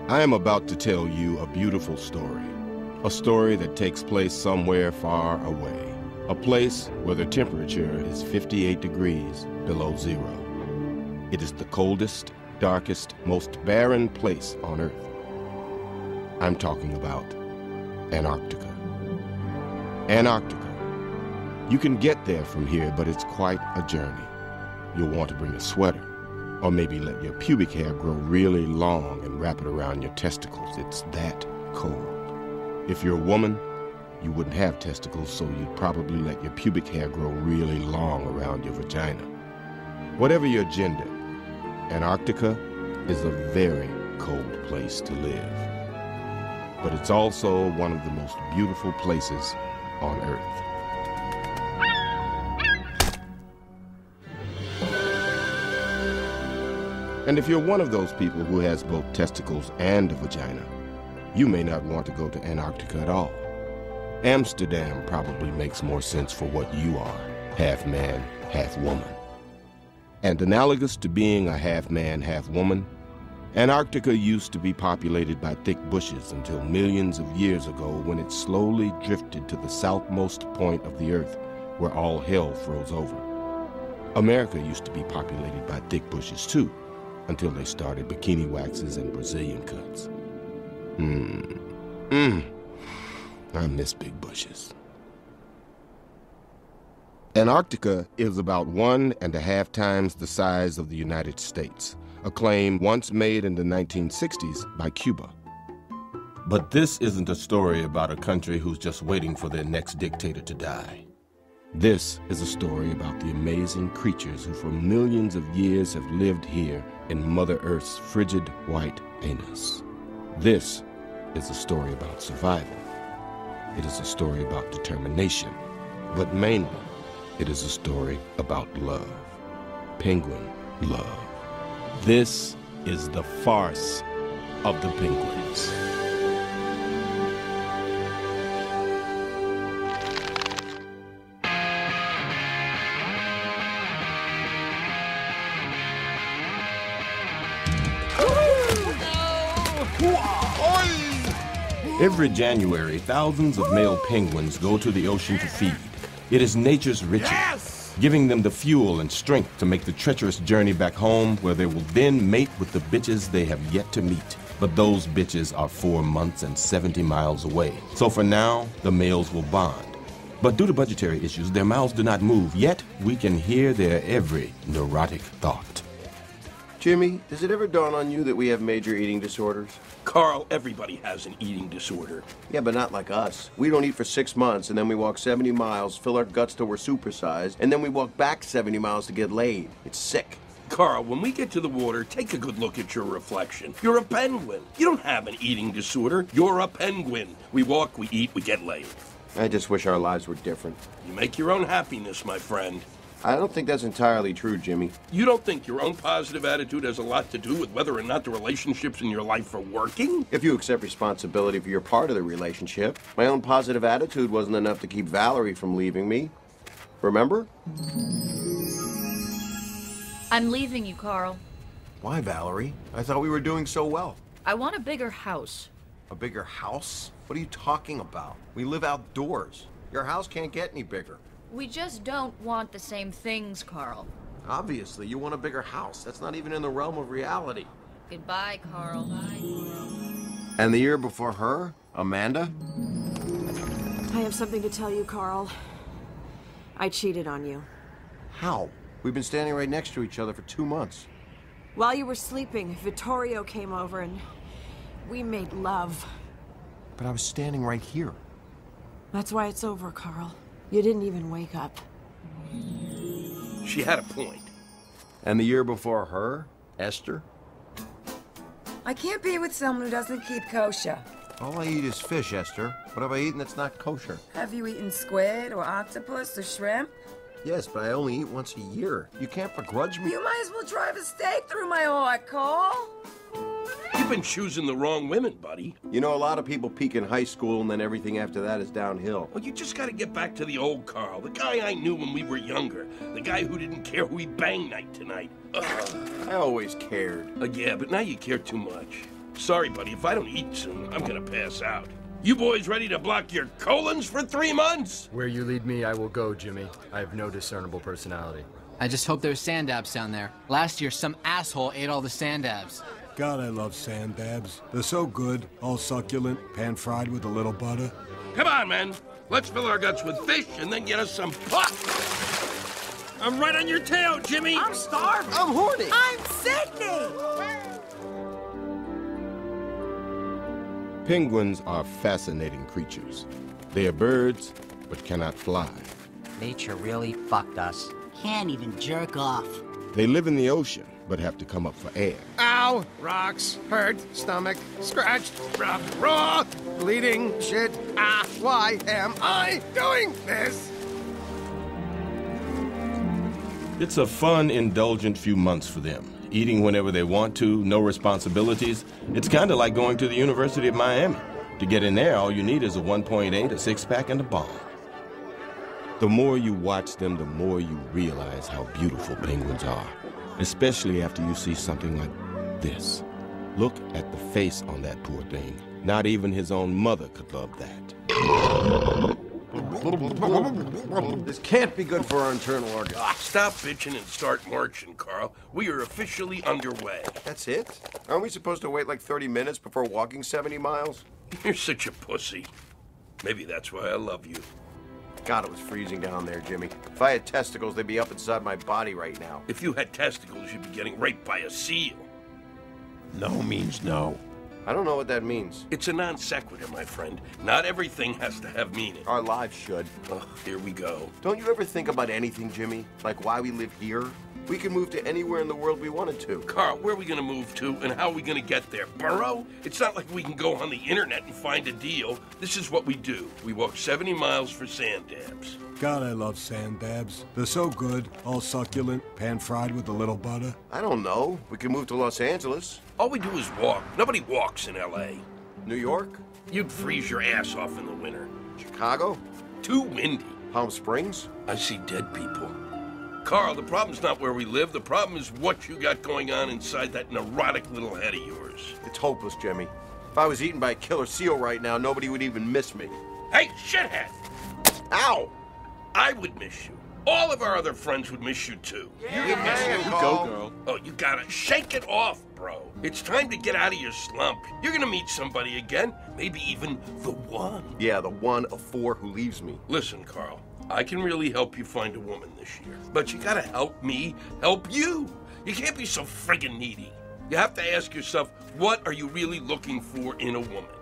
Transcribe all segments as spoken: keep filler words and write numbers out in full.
I am about to tell you a beautiful story. A story that takes place somewhere far away. A place where the temperature is fifty-eight degrees below zero. It is the coldest, darkest, most barren place on Earth. I'm talking about Antarctica. Antarctica. You can get there from here, but it's quite a journey. You'll want to bring a sweater, or maybe let your pubic hair grow really long and wrap it around your testicles. It's that cold. If you're a woman, you wouldn't have testicles, so you'd probably let your pubic hair grow really long around your vagina. Whatever your gender, Antarctica is a very cold place to live. But it's also one of the most beautiful places on Earth. And if you're one of those people who has both testicles and a vagina, you may not want to go to Antarctica at all. Amsterdam probably makes more sense for what you are, half man, half woman. And analogous to being a half man, half woman, Antarctica used to be populated by thick bushes until millions of years ago, when it slowly drifted to the southmost point of the Earth, where all hell froze over. America used to be populated by thick bushes too, until they started bikini waxes and Brazilian cuts. Hmm. Mmm. I miss big bushes. Antarctica is about one and a half times the size of the United States, a claim once made in the nineteen sixties by Cuba. But this isn't a story about a country who's just waiting for their next dictator to die. This is a story about the amazing creatures who for millions of years have lived here in Mother Earth's frigid white anus. This is a story about survival. It is a story about determination, but mainly it is a story about love. Penguin love. This is the Farce of the Penguins. Every January, thousands of male penguins go to the ocean to feed. It is nature's ritual, yes! Giving them the fuel and strength to make the treacherous journey back home, where they will then mate with the bitches they have yet to meet. But those bitches are four months and seventy miles away. So for now, the males will bond. But due to budgetary issues, their mouths do not move, yet we can hear their every neurotic thought. Jimmy, does it ever dawn on you that we have major eating disorders? Carl, everybody has an eating disorder. Yeah, but not like us. We don't eat for six months, and then we walk seventy miles, fill our guts till we're supersized, and then we walk back seventy miles to get laid. It's sick. Carl, when we get to the water, take a good look at your reflection. You're a penguin. You don't have an eating disorder. You're a penguin. We walk, we eat, we get laid. I just wish our lives were different. You make your own happiness, my friend. I don't think that's entirely true, Jimmy. You don't think your own positive attitude has a lot to do with whether or not the relationships in your life are working? If you accept responsibility for your part of the relationship, my own positive attitude wasn't enough to keep Valerie from leaving me. Remember? I'm leaving you, Carl. Why, Valerie? I thought we were doing so well. I want a bigger house. A bigger house? What are you talking about? We live outdoors. Your house can't get any bigger. We just don't want the same things, Carl. Obviously, you want a bigger house. That's not even in the realm of reality. Goodbye, Carl. Bye, Carl. And the year before her, Amanda? I have something to tell you, Carl. I cheated on you. How? We've been standing right next to each other for two months. While you were sleeping, Vittorio came over and we made love. But I was standing right here. That's why it's over, Carl. You didn't even wake up. She had a point. And the year before her, Esther? I can't be with someone who doesn't keep kosher. All I eat is fish, Esther. What have I eaten that's not kosher? Have you eaten squid or octopus or shrimp? Yes, but I only eat once a year. You can't begrudge me. You might as well drive a stake through my heart, Carl. You've been choosing the wrong women, buddy. You know, a lot of people peak in high school and then everything after that is downhill. Well, you just gotta get back to the old Carl, the guy I knew when we were younger, the guy who didn't care who he banged night to night. Ugh. I always cared. Uh, yeah, but now you care too much. Sorry, buddy, if I don't eat soon, I'm gonna pass out. You boys ready to block your colons for three months? Where you lead me, I will go, Jimmy. I have no discernible personality. I just hope there's sand dabs down there. Last year, some asshole ate all the sand dabs. God, I love sand dabs. They're so good, all succulent, pan-fried with a little butter. Come on, man. Let's fill our guts with fish and then get us some pop. I'm right on your tail, Jimmy. I'm starving. I'm horny. I'm Sydney. Penguins are fascinating creatures. They are birds, but cannot fly. Nature really fucked us. Can't even jerk off. They live in the ocean, but have to come up for air. Ow! Rocks, hurt, stomach, scratched, rubbed, raw, bleeding, shit. Ah, why am I doing this? It's a fun, indulgent few months for them. Eating whenever they want to, no responsibilities. It's kind of like going to the University of Miami. To get in there, all you need is a one point eight, a six-pack, and a bomb. The more you watch them, the more you realize how beautiful penguins are. Especially after you see something like this. Look at the face on that poor thing. Not even his own mother could love that. This can't be good for our internal organs. Ah, stop bitching and start marching, Carl. We are officially underway. That's it? Aren't we supposed to wait like thirty minutes before walking seventy miles? You're such a pussy. Maybe that's why I love you. God, it was freezing down there, Jimmy. If I had testicles, they'd be up inside my body right now. If you had testicles, you'd be getting raped by a seal. No means no. I don't know what that means. It's a non sequitur, my friend. Not everything has to have meaning. Our lives should. Oh, here we go. Don't you ever think about anything, Jimmy? Like why we live here? We can move to anywhere in the world we wanted to. Carl, where are we gonna move to and how are we gonna get there? Burrow? It's not like we can go on the internet and find a deal. This is what we do. We walk seventy miles for sand dabs. God, I love sand dabs. They're so good, all succulent, pan-fried with a little butter. I don't know. We can move to Los Angeles. All we do is walk. Nobody walks in L A. New York? You'd freeze your ass off in the winter. Chicago? Too windy. Palm Springs? I see dead people. Carl, the problem's not where we live. The problem is what you got going on inside that neurotic little head of yours. It's hopeless, Jimmy. If I was eaten by a killer seal right now, nobody would even miss me. Hey, shithead! Ow! I would miss you. All of our other friends would miss you, too. Yeah, you miss you, you go, girl. Oh, you gotta shake it off, bro. It's time to get out of your slump. You're gonna meet somebody again. Maybe even the one. Yeah, the one of four who leaves me. Listen, Carl. I can really help you find a woman this year. But you gotta help me help you. You can't be so friggin' needy. You have to ask yourself, what are you really looking for in a woman?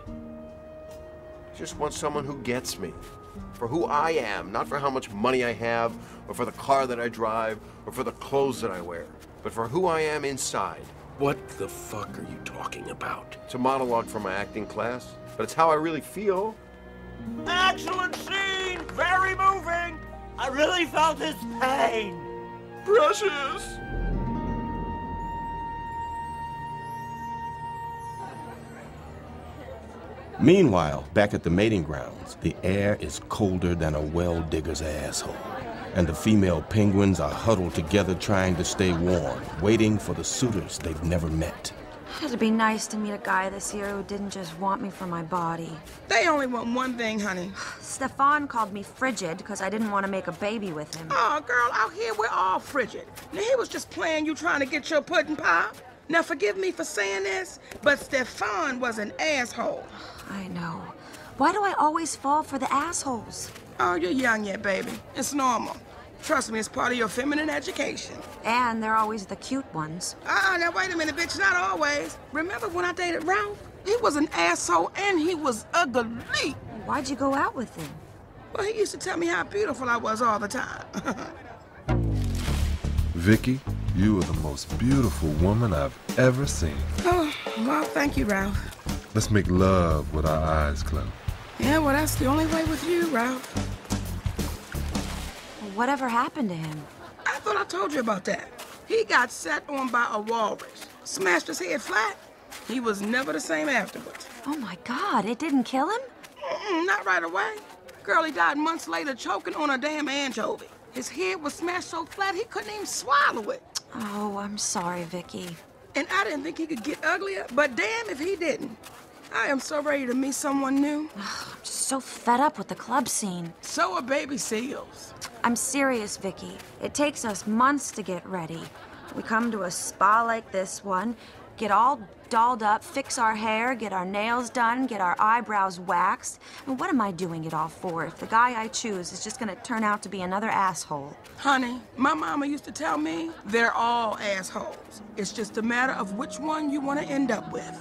I just want someone who gets me. For who I am, not for how much money I have, or for the car that I drive, or for the clothes that I wear, but for who I am inside. What the fuck are you talking about? It's a monologue from my acting class, but it's how I really feel. Excellent scene! Very moving! I really felt his pain! Precious! Meanwhile, back at the mating grounds, the air is colder than a well-digger's asshole. And the female penguins are huddled together trying to stay warm, waiting for the suitors they've never met. It'd be nice to meet a guy this year who didn't just want me for my body. They only want one thing, honey. Stefan called me frigid because I didn't want to make a baby with him. Oh, girl, out here we're all frigid. Now, he was just playing you trying to get your pudding pop. Now, forgive me for saying this, but Stefan was an asshole. I know. Why do I always fall for the assholes? Oh, you're young yet, baby. It's normal. Trust me, it's part of your feminine education. And they're always the cute ones. Ah, uh, now wait a minute, bitch, not always. Remember when I dated Ralph? He was an asshole and he was ugly. Why'd you go out with him? Well, he used to tell me how beautiful I was all the time. Vicki, you are the most beautiful woman I've ever seen. Oh, well, thank you, Ralph. Let's make love with our eyes closed. Yeah, well, that's the only way with you, Ralph. Whatever happened to him? I thought I told you about that. He got set on by a walrus, smashed his head flat. He was never the same afterwards. Oh my God, it didn't kill him? Mm-mm, not right away. Girl, he died months later choking on a damn anchovy. His head was smashed so flat he couldn't even swallow it. Oh, I'm sorry, Vicki. And I didn't think he could get uglier, but damn if he didn't. I am so ready to meet someone new. I'm just so fed up with the club scene. So are baby seals. I'm serious, Vicki. It takes us months to get ready. We come to a spa like this one, get all dolled up, fix our hair, get our nails done, get our eyebrows waxed. And what am I doing it all for if the guy I choose is just gonna turn out to be another asshole? Honey, my mama used to tell me they're all assholes. It's just a matter of which one you want to end up with.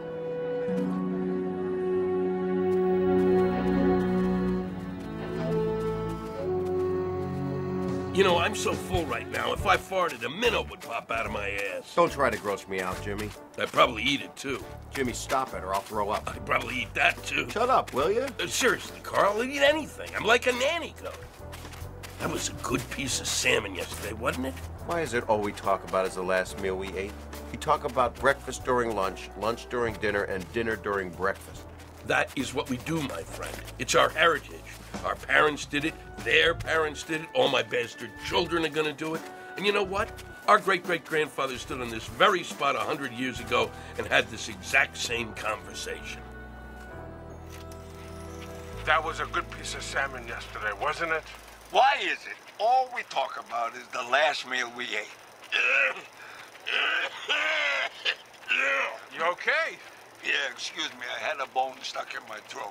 You know, I'm so full right now, if I farted, a minnow would pop out of my ass. Don't try to gross me out, Jimmy. I'd probably eat it, too. Jimmy, stop it or I'll throw up. I'd probably eat that, too. Shut up, will you? Uh, seriously, Carl, I'd eat anything. I'm like a nanny goat. That was a good piece of salmon yesterday, wasn't it? Why is it all we talk about is the last meal we ate? We talk about breakfast during lunch, lunch during dinner, and dinner during breakfast. That is what we do, my friend. It's our heritage. Our parents did it, their parents did it, all my bastard children are gonna do it. And you know what? Our great-great-grandfather stood on this very spot a hundred years ago and had this exact same conversation. That was a good piece of salmon yesterday, wasn't it? Why is it all we talk about is the last meal we ate? You okay? Yeah, excuse me, I had a bone stuck in my throat.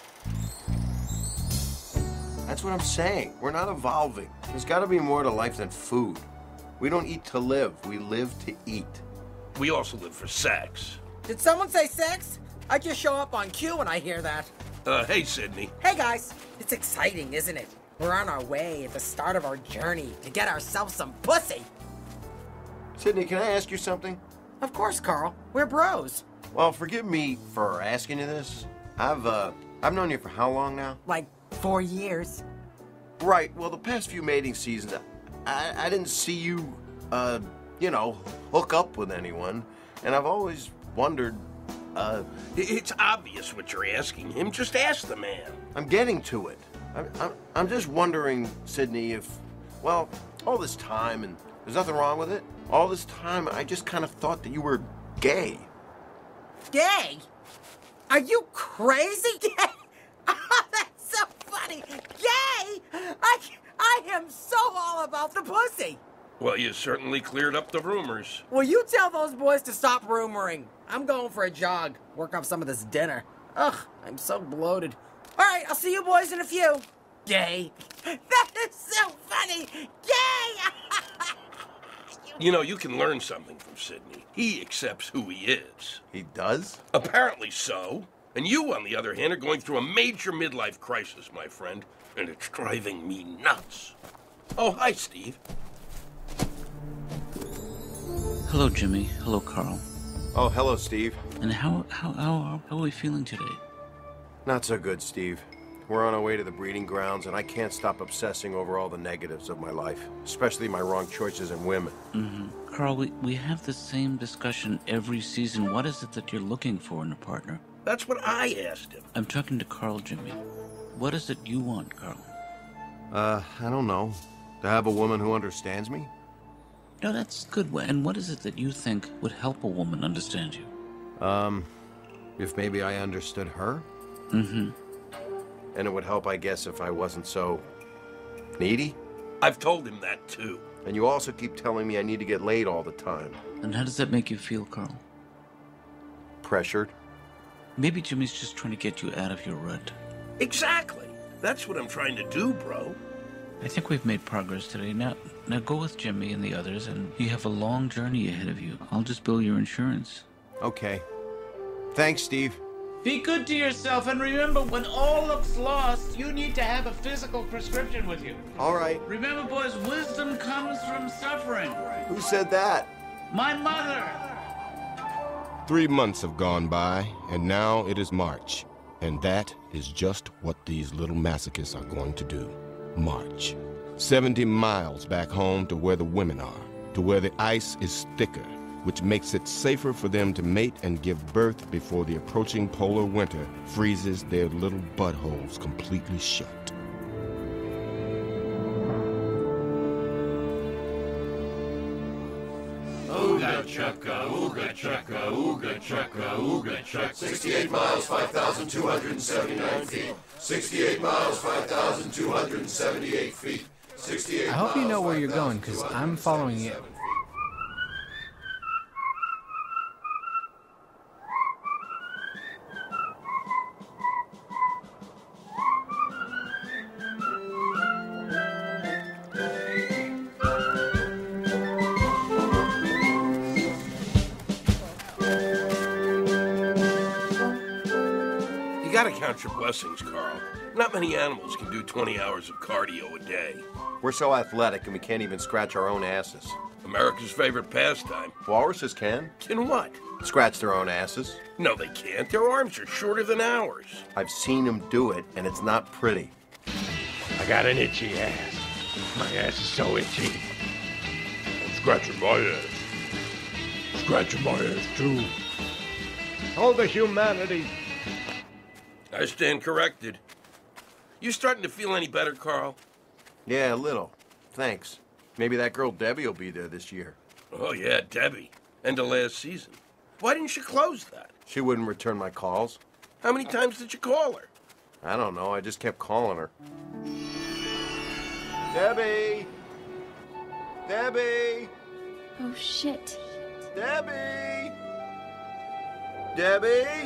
That's what I'm saying. We're not evolving. There's got to be more to life than food. We don't eat to live. We live to eat. We also live for sex. Did someone say sex? I just show up on cue when I hear that. Uh, hey, Sydney. Hey, guys. It's exciting, isn't it? We're on our way at the start of our journey to get ourselves some pussy. Sydney, can I ask you something? Of course, Carl. We're bros. Well, forgive me for asking you this. I've, uh, I've known you for how long now? Like four years. Right. Well, the past few mating seasons, I, I didn't see you, uh, you know, hook up with anyone. And I've always wondered, uh... It's obvious what you're asking him. Just ask the man. I'm getting to it. I'm, I'm, I'm just wondering, Sydney, if, well, all this time, and there's nothing wrong with it, all this time, I just kind of thought that you were gay. Gay? Are you crazy? Oh, that's so funny. Gay? I, I am so all about the pussy. Well, you certainly cleared up the rumors. Well, you tell those boys to stop rumoring. I'm going for a jog, work up some of this dinner. Ugh, I'm so bloated. All right, I'll see you boys in a few. Gay. That is so funny. Gay! You know, you can learn something from Sydney. He accepts who he is. He does? Apparently so. And you, on the other hand, are going through a major midlife crisis, my friend. And it's driving me nuts. Oh, hi, Steve. Hello, Jimmy. Hello, Carl. Oh, hello, Steve. And how, how, how, how are we feeling today? Not so good, Steve. We're on our way to the breeding grounds, and I can't stop obsessing over all the negatives of my life, especially my wrong choices in women. Mm-hmm. Carl, we, we have the same discussion every season. What is it that you're looking for in a partner? That's what I asked him. I'm talking to Carl, Jimmy. What is it you want, Carl? Uh, I don't know. To have a woman who understands me? No, that's good. And what is it that you think would help a woman understand you? Um, if maybe I understood her? Mm-hmm. And it would help, I guess, if I wasn't so needy? I've told him that, too. And you also keep telling me I need to get laid all the time. And how does that make you feel, Carl? Pressured. Maybe Jimmy's just trying to get you out of your rut. Exactly. That's what I'm trying to do, bro. I think we've made progress today. Now, now go with Jimmy and the others, and you have a long journey ahead of you. I'll just bill your insurance. Okay. Thanks, Steve. Be good to yourself, and remember, when all looks lost, you need to have a physical prescription with you. All right. Remember, boys, wisdom comes from suffering. Who said that? My mother. Three months have gone by, and now it is March. And that is just what these little masochists are going to do. March. seventy miles back home to where the women are, to where the ice is thicker, which makes it safer for them to mate and give birth before the approaching polar winter freezes their little buttholes completely shut. Ooga chugga, ooga ooga chaka, ooga chaka, ooga chaka. sixty-eight miles, five thousand two hundred seventy-nine feet. sixty-eight miles, five thousand two hundred seventy-eight feet. sixty-eight I hope you know miles, where you're going, because I'm following you. You gotta count your blessings, Carl. Not many animals can do twenty hours of cardio a day. We're so athletic and we can't even scratch our own asses. America's favorite pastime. Walruses can. Can what? Scratch their own asses. No, they can't. Their arms are shorter than ours. I've seen them do it, and it's not pretty. I got an itchy ass. My ass is so itchy. I'm scratching my ass. Scratching my ass, too. All the humanity. I stand corrected. You starting to feel any better, Carl? Yeah, a little. Thanks. Maybe that girl Debbie will be there this year. Oh, yeah, Debbie. End of last season. Why didn't you close that? She wouldn't return my calls. How many times did you call her? I don't know. I just kept calling her. Debbie! Debbie! Oh, shit. Debbie! Debbie!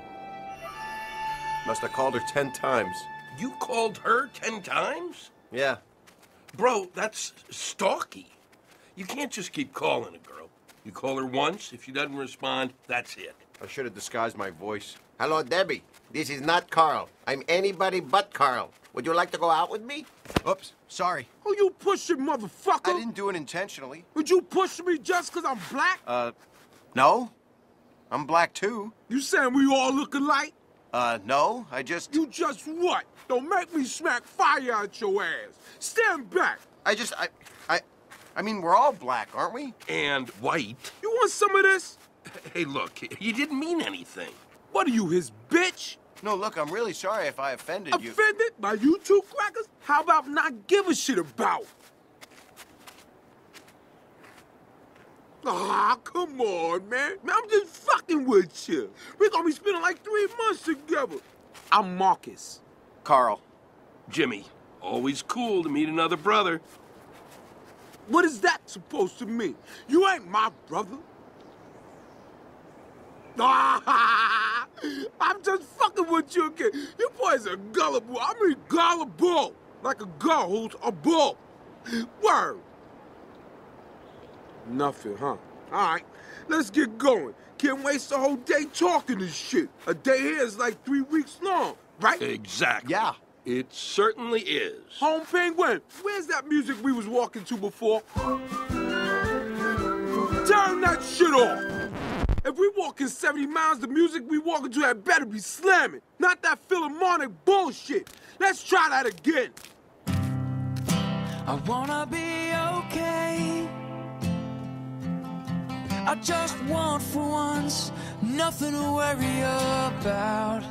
Must have called her ten times. You called her ten times? Yeah. Bro, that's stalky. You can't just keep calling a girl. You call her once, if she doesn't respond, that's it. I should have disguised my voice. Hello, Debbie. This is not Carl. I'm anybody but Carl. Would you like to go out with me? Oops, sorry. Oh, you push it, motherfucker! I didn't do it intentionally. Would you push me just because I'm black? Uh, no. I'm black, too. You saying we all look alike? Uh, no. I just... You just what? Don't make me smack fire out your ass. Stand back. I just... I... I... I mean, we're all black, aren't we? And white. You want some of this? Hey, look, he didn't mean anything. What are you, his bitch? No, look, I'm really sorry if I offended you. Offended by you two crackers? How about not give a shit about? Ah, come on, man. Man, I'm just fucking with you. We're gonna be spending like three months together. I'm Marcus. Carl. Jimmy. Always cool to meet another brother. What is that supposed to mean? You ain't my brother. Ah, I'm just fucking with you again. You boys are gullible. I mean gullible. Like a girl who's a bull. Word. Nothing, huh? All right, let's get going. Can't waste the whole day talking this shit. A day here is like three weeks long, right? Exactly. Yeah. It certainly is. Home Penguin, where's that music we was walking to before? Turn that shit off. If we walking seventy miles, the music we walking to had better be slamming. Not that Philharmonic bullshit. Let's try that again. I wanna be okay. I just want for once nothing to worry about.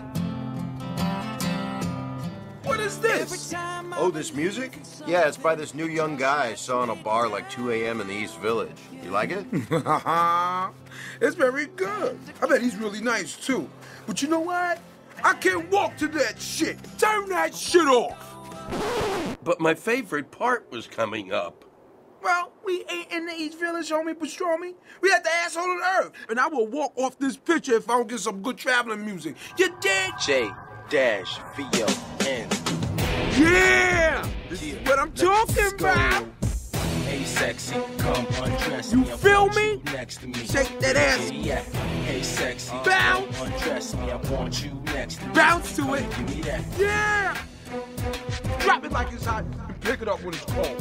What is this? Oh, this music? Yeah, it's by this new young guy I saw in a bar like two A M in the East Village. You like it? It's very good. I bet he's really nice, too. But you know what? I can't walk to that shit. Turn that shit off. But my favorite part was coming up. Well, we ain't in the East Village, homie pastrami. We at the asshole of the earth. And I will walk off this picture if I don't get some good traveling music. You dig? J dash V O N. Yeah! This is what I'm talking about. Hey, sexy, come undress you me. You feel me? Next to me. Shake that ass. Yeah. Hey, sexy, bounce. Come undress me. I want you next to me. Bounce to it. Give me that. Yeah! Drop it like it's hot and pick it up when it's cold.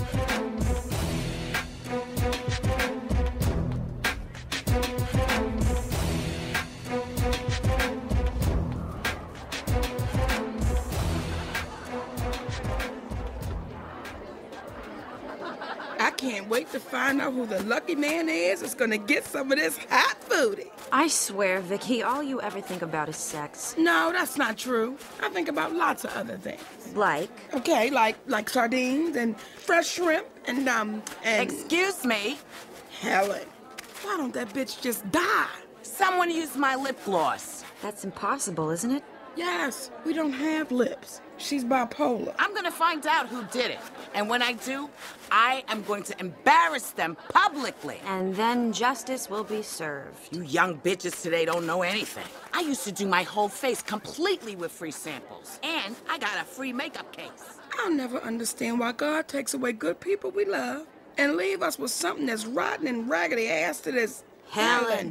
I can't wait to find out who the lucky man is that's gonna get some of this hot booty. I swear, Vicki, all you ever think about is sex. No, that's not true. I think about lots of other things. Like? Okay, like like sardines and fresh shrimp and, um, and... Excuse me? Helen. Why don't that bitch just die? Someone used my lip gloss. That's impossible, isn't it? Yes, we don't have lips. She's bipolar. I'm gonna find out who did it. And when I do, I am going to embarrass them publicly. And then justice will be served. You young bitches today don't know anything. I used to do my whole face completely with free samples. And I got a free makeup case. I'll never understand why God takes away good people we love and leave us with something that's rotten and raggedy ass to this Helen.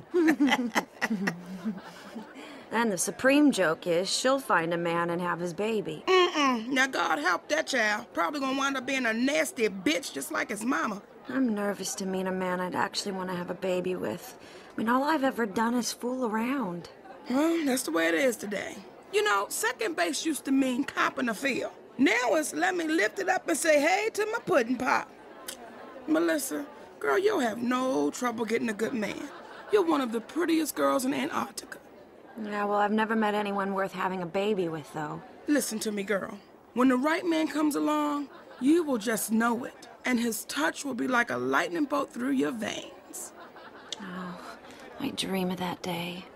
And the supreme joke is she'll find a man and have his baby. Mm-mm. Now, God help that child. Probably gonna wind up being a nasty bitch just like his mama. I'm nervous to meet a man I'd actually want to have a baby with. I mean, all I've ever done is fool around. Well, that's the way it is today. You know, second base used to mean copping a field. Now it's let me lift it up and say hey to my pudding pop. Melissa, girl, you'll have no trouble getting a good man. You're one of the prettiest girls in Antarctica. Yeah, well, I've never met anyone worth having a baby with, though. Listen to me, girl. When the right man comes along, you will just know it. And his touch will be like a lightning bolt through your veins. Oh, I dream of that day.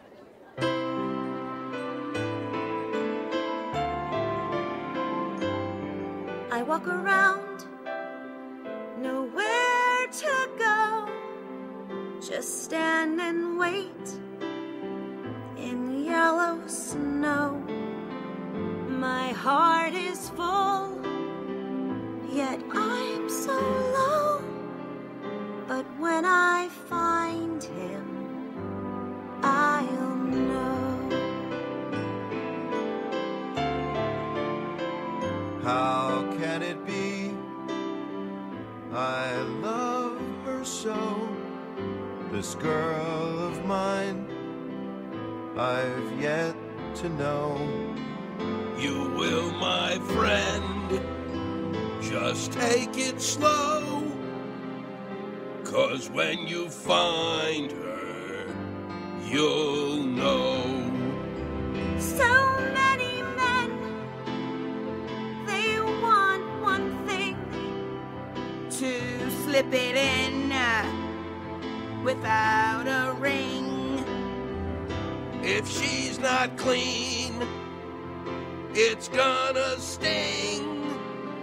I walk around, nowhere to go. Just stand and wait in yellow snow. My heart is full, yet I'm so low. But when I find him, I'll know. How can it be? I love her so. This girl of mine, I've yet to know. You will, my friend, just take it slow. 'Cause when you find her, you'll know. So many men, they want one thing. To slip it in uh, without a ring. If she's not clean, it's gonna sting.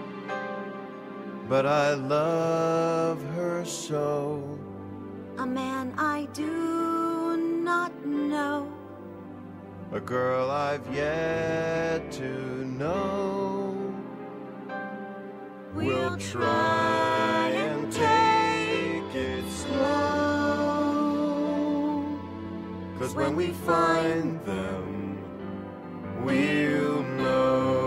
But I love her so. A man I do not know. A girl I've yet to know. We'll try and take it slow. 'Cause when we find them, we'll know.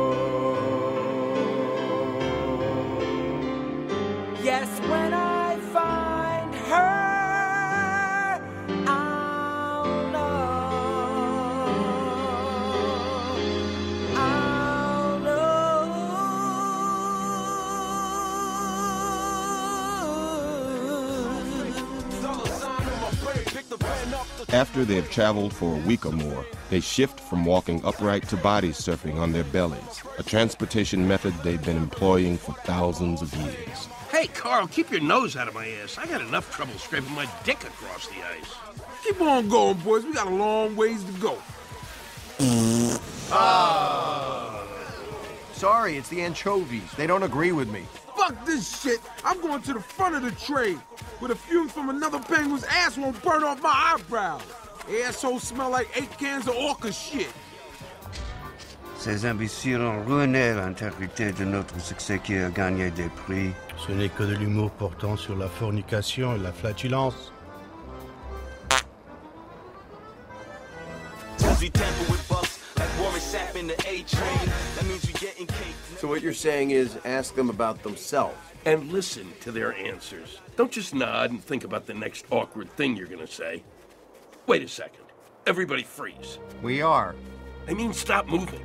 Yes, when I find her, I'll know. I'll After they've traveled for a week or more, they shift from walking upright to body surfing on their bellies, a transportation method they've been employing for thousands of years. Hey, Carl, keep your nose out of my ass. I got enough trouble scraping my dick across the ice. Keep on going, boys. We got a long ways to go. Ah. Sorry, it's the anchovies. They don't agree with me. Fuck this shit. I'm going to the front of the train where the fumes from another penguin's ass won't burn off my eyebrows. Assholes smell like eight cans of orca shit. Ces imbéciles ont ruiné l'intégrité de notre succès qui a gagné des prix. Ce n'est que de l'humour portant sur la fornication et la flatulence. So what you're saying is ask them about themselves. And listen to their answers. Don't just nod and think about the next awkward thing you're gonna say. Wait a second. Everybody freeze. We are. I mean, stop moving.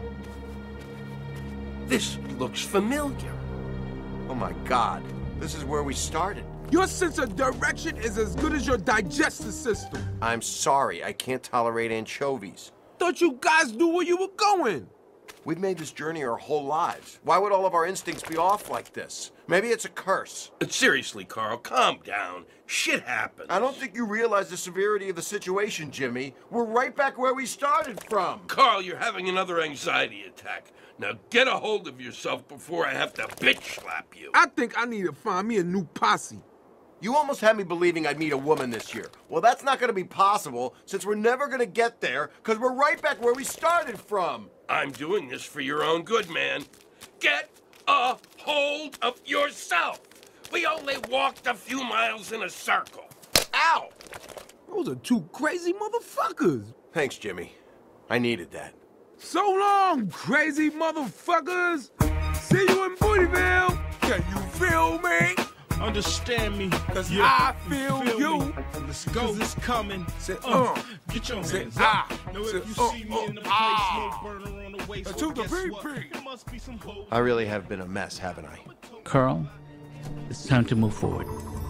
This looks familiar. Oh my God. This is where we started. Your sense of direction is as good as your digestive system. I'm sorry, I can't tolerate anchovies. Thought you guys knew where you were going. We've made this journey our whole lives. Why would all of our instincts be off like this? Maybe it's a curse. Seriously, Carl, calm down. Shit happens. I don't think you realize the severity of the situation, Jimmy. We're right back where we started from. Carl, you're having another anxiety attack. Now get a hold of yourself before I have to bitch slap you. I think I need to find me a new posse. You almost had me believing I'd meet a woman this year. Well, that's not going to be possible, since we're never going to get there, because we're right back where we started from. I'm doing this for your own good, man. Get a hold of yourself. We only walked a few miles in a circle. Ow! Those are two crazy motherfuckers. Thanks, Jimmy. I needed that. So long, crazy motherfuckers. See you in Bootyville. Can you feel me? Understand me, cause yeah, I feel you. you. Let's go. Cause it's coming. Say, uh, uh, get your say, hands ah. up. Now say, if you uh, see me uh, in the place, ah. no burner on the waist. Uh, So to the guess P what? P. There must be some hoes. I really have been a mess, haven't I? Carl, it's time to move forward.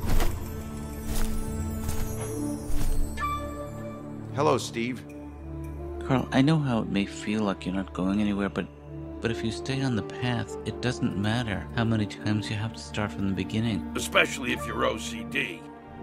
Hello, Steve. Carl, I know how it may feel like you're not going anywhere, but but if you stay on the path, it doesn't matter how many times you have to start from the beginning. Especially if you're O C D.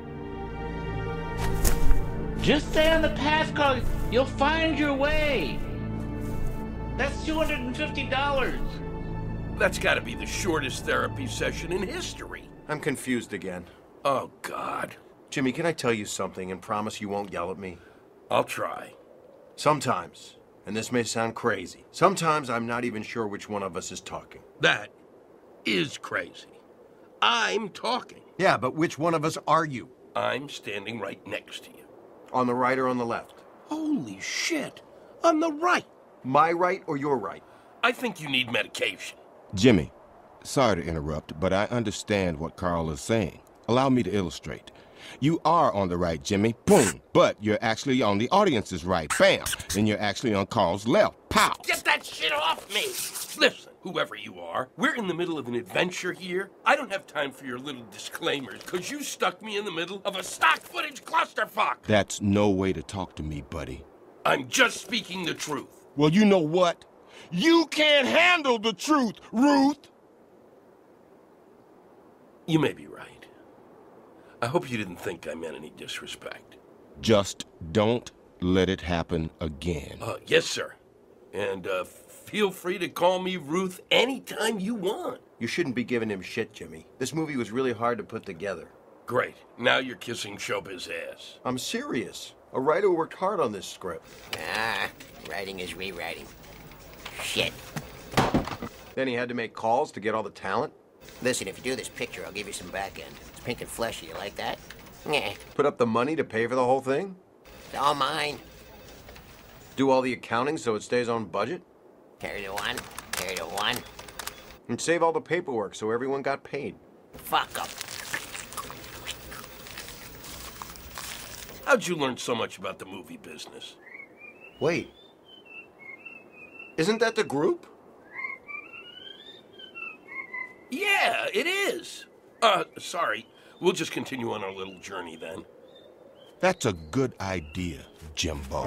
Just stay on the path, Carl. You'll find your way. That's two hundred fifty dollars. That's got to be the shortest therapy session in history. I'm confused again. Oh, God. Jimmy, can I tell you something and promise you won't yell at me? I'll try. Sometimes, and this may sound crazy, sometimes I'm not even sure which one of us is talking. That is crazy. I'm talking. Yeah, but which one of us are you? I'm standing right next to you. On the right or on the left? Holy shit. On the right. My right or your right? I think you need medication. Jimmy, sorry to interrupt, but I understand what Carl is saying. Allow me to illustrate. You are on the right, Jimmy. Boom. But you're actually on the audience's right. Bam. And you're actually on Carl's left. Pow. Get that shit off me. Listen, whoever you are, we're in the middle of an adventure here. I don't have time for your little disclaimers, because you stuck me in the middle of a stock footage clusterfuck. That's no way to talk to me, buddy. I'm just speaking the truth. Well, you know what? You can't handle the truth, Ruth. You may be right. I hope you didn't think I meant any disrespect. Just don't let it happen again. Uh, yes, sir. And uh, feel free to call me Ruth anytime you want. You shouldn't be giving him shit, Jimmy. This movie was really hard to put together. Great. Now you're kissing showbiz ass. I'm serious. A writer worked hard on this script. Ah, writing is rewriting. Shit. Then he had to make calls to get all the talent? Listen, if you do this picture, I'll give you some back end. It's pink and fleshy. You like that? Yeah. Put up the money to pay for the whole thing? It's all mine. Do all the accounting so it stays on budget? Carry the one. Carry the one. And save all the paperwork so everyone got paid. Fuck them. How'd you learn so much about the movie business? Wait. Isn't that the group? Yeah, it is. Uh, sorry. We'll just continue on our little journey then. That's a good idea, Jimbo.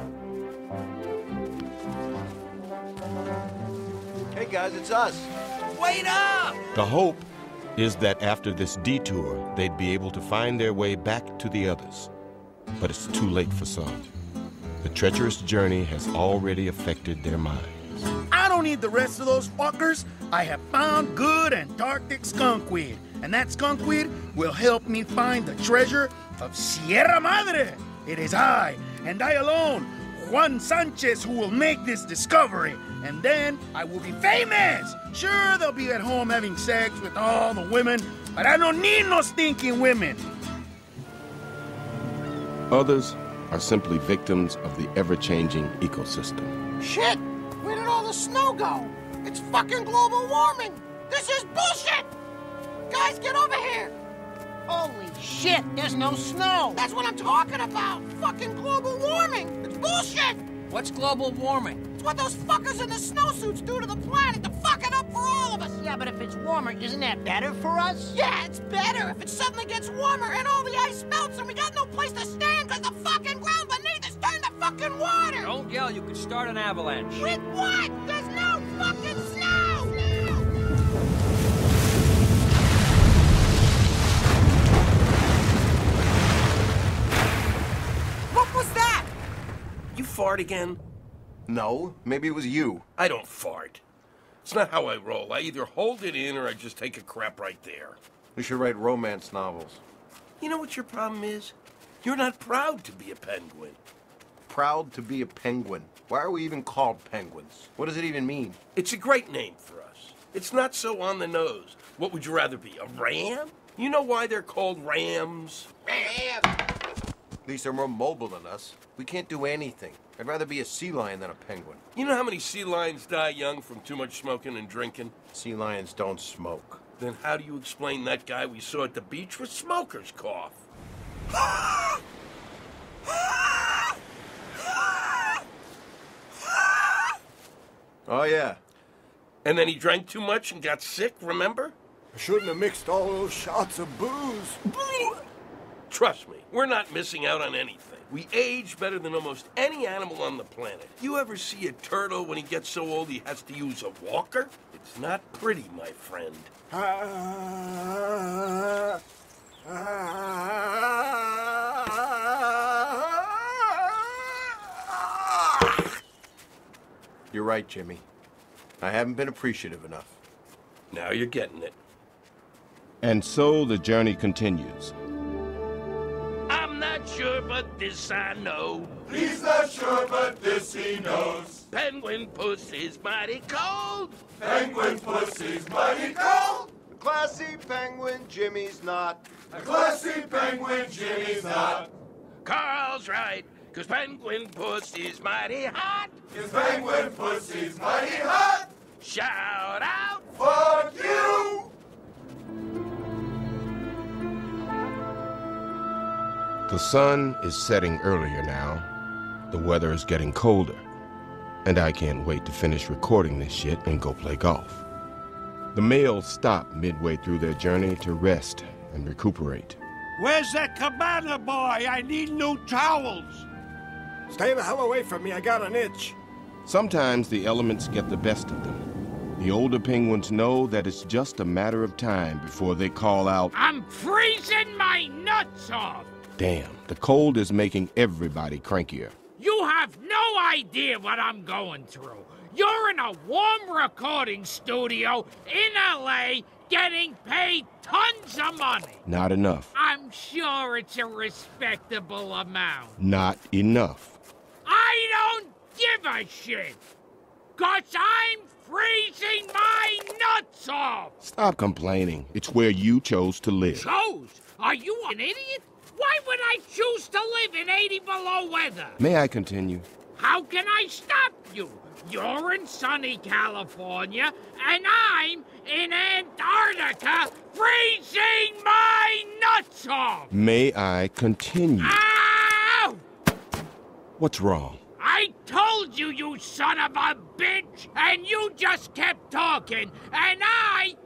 Hey guys, it's us. Wait up! The hope is that after this detour, they'd be able to find their way back to the others. But it's too late for some. The treacherous journey has already affected their minds. I don't need the rest of those fuckers. I have found good Antarctic skunkweed, and that skunkweed will help me find the treasure of Sierra Madre. It is I, and I alone, Juan Sanchez, who will make this discovery, and then I will be famous. Sure, they'll be at home having sex with all the women, but I don't need no stinking women. Others are simply victims of the ever-changing ecosystem. Shit! Where did all the snow go? It's fucking global warming! This is bullshit! Guys, get over here! Holy shit, there's no snow! That's what I'm talking about! Fucking global warming! It's bullshit! What's global warming? It's what those fuckers in the snowsuits do to the planet to fuck it up for all of us! Yeah, but if it's warmer, isn't that better for us? Yeah, it's better if it suddenly gets warmer and all the ice melts and we got no place to stand because the fucking ground beneath us turned to fucking water! Don't yell, you could start an avalanche. With what? There's no fucking snow! What was that? You fart again? No, maybe it was you. I don't fart. It's not how I roll. I either hold it in or I just take a crap right there. You should write romance novels. You know what your problem is? You're not proud to be a penguin. Proud to be a penguin. Why are we even called penguins? What does it even mean? It's a great name for us. It's not so on the nose. What would you rather be, a ram? You know why they're called rams? Ram! At least they're more mobile than us. We can't do anything. I'd rather be a sea lion than a penguin. You know how many sea lions die young from too much smoking and drinking? Sea lions don't smoke. Then how do you explain that guy we saw at the beach with smoker's cough? Oh, yeah. And then he drank too much and got sick, remember? I shouldn't have mixed all those shots of booze. Trust me, we're not missing out on anything. We age better than almost any animal on the planet. You ever see a turtle when he gets so old he has to use a walker? It's not pretty, my friend. You're right, Jimmy. I haven't been appreciative enough. Now you're getting it. And so the journey continues. I'm not sure, but this I know. He's not sure, but this he knows. Penguin puss is mighty cold. Penguin pussy's mighty cold. A classy penguin, Jimmy's not. A classy penguin, Jimmy's not. Carl's right, 'cause penguin puss is mighty hot. 'Cause penguin pussy's mighty hot. Shout out, fuck you! The sun is setting earlier now. The weather is getting colder. And I can't wait to finish recording this shit and go play golf. The males stop midway through their journey to rest and recuperate. Where's that cabana boy? I need new towels. Stay the hell away from me, I got an itch. Sometimes the elements get the best of them. The older penguins know that it's just a matter of time before they call out, I'm freezing my nuts off! damn, the cold is making everybody crankier. You have no idea what I'm going through. You're in a warm recording studio in L A getting paid tons of money. Not enough. I'm sure it's a respectable amount. Not enough. I don't give a shit. 'Cause I'm freezing my nuts off. Stop complaining. It's where you chose to live. Chose? Are you an idiot? Why would I choose to live in eighty below weather? May I continue? How can I stop you? You're in sunny California, and I'm in Antarctica freezing my nuts off! May I continue? Ow! What's wrong? I told you, you son of a bitch, and you just kept talking, and I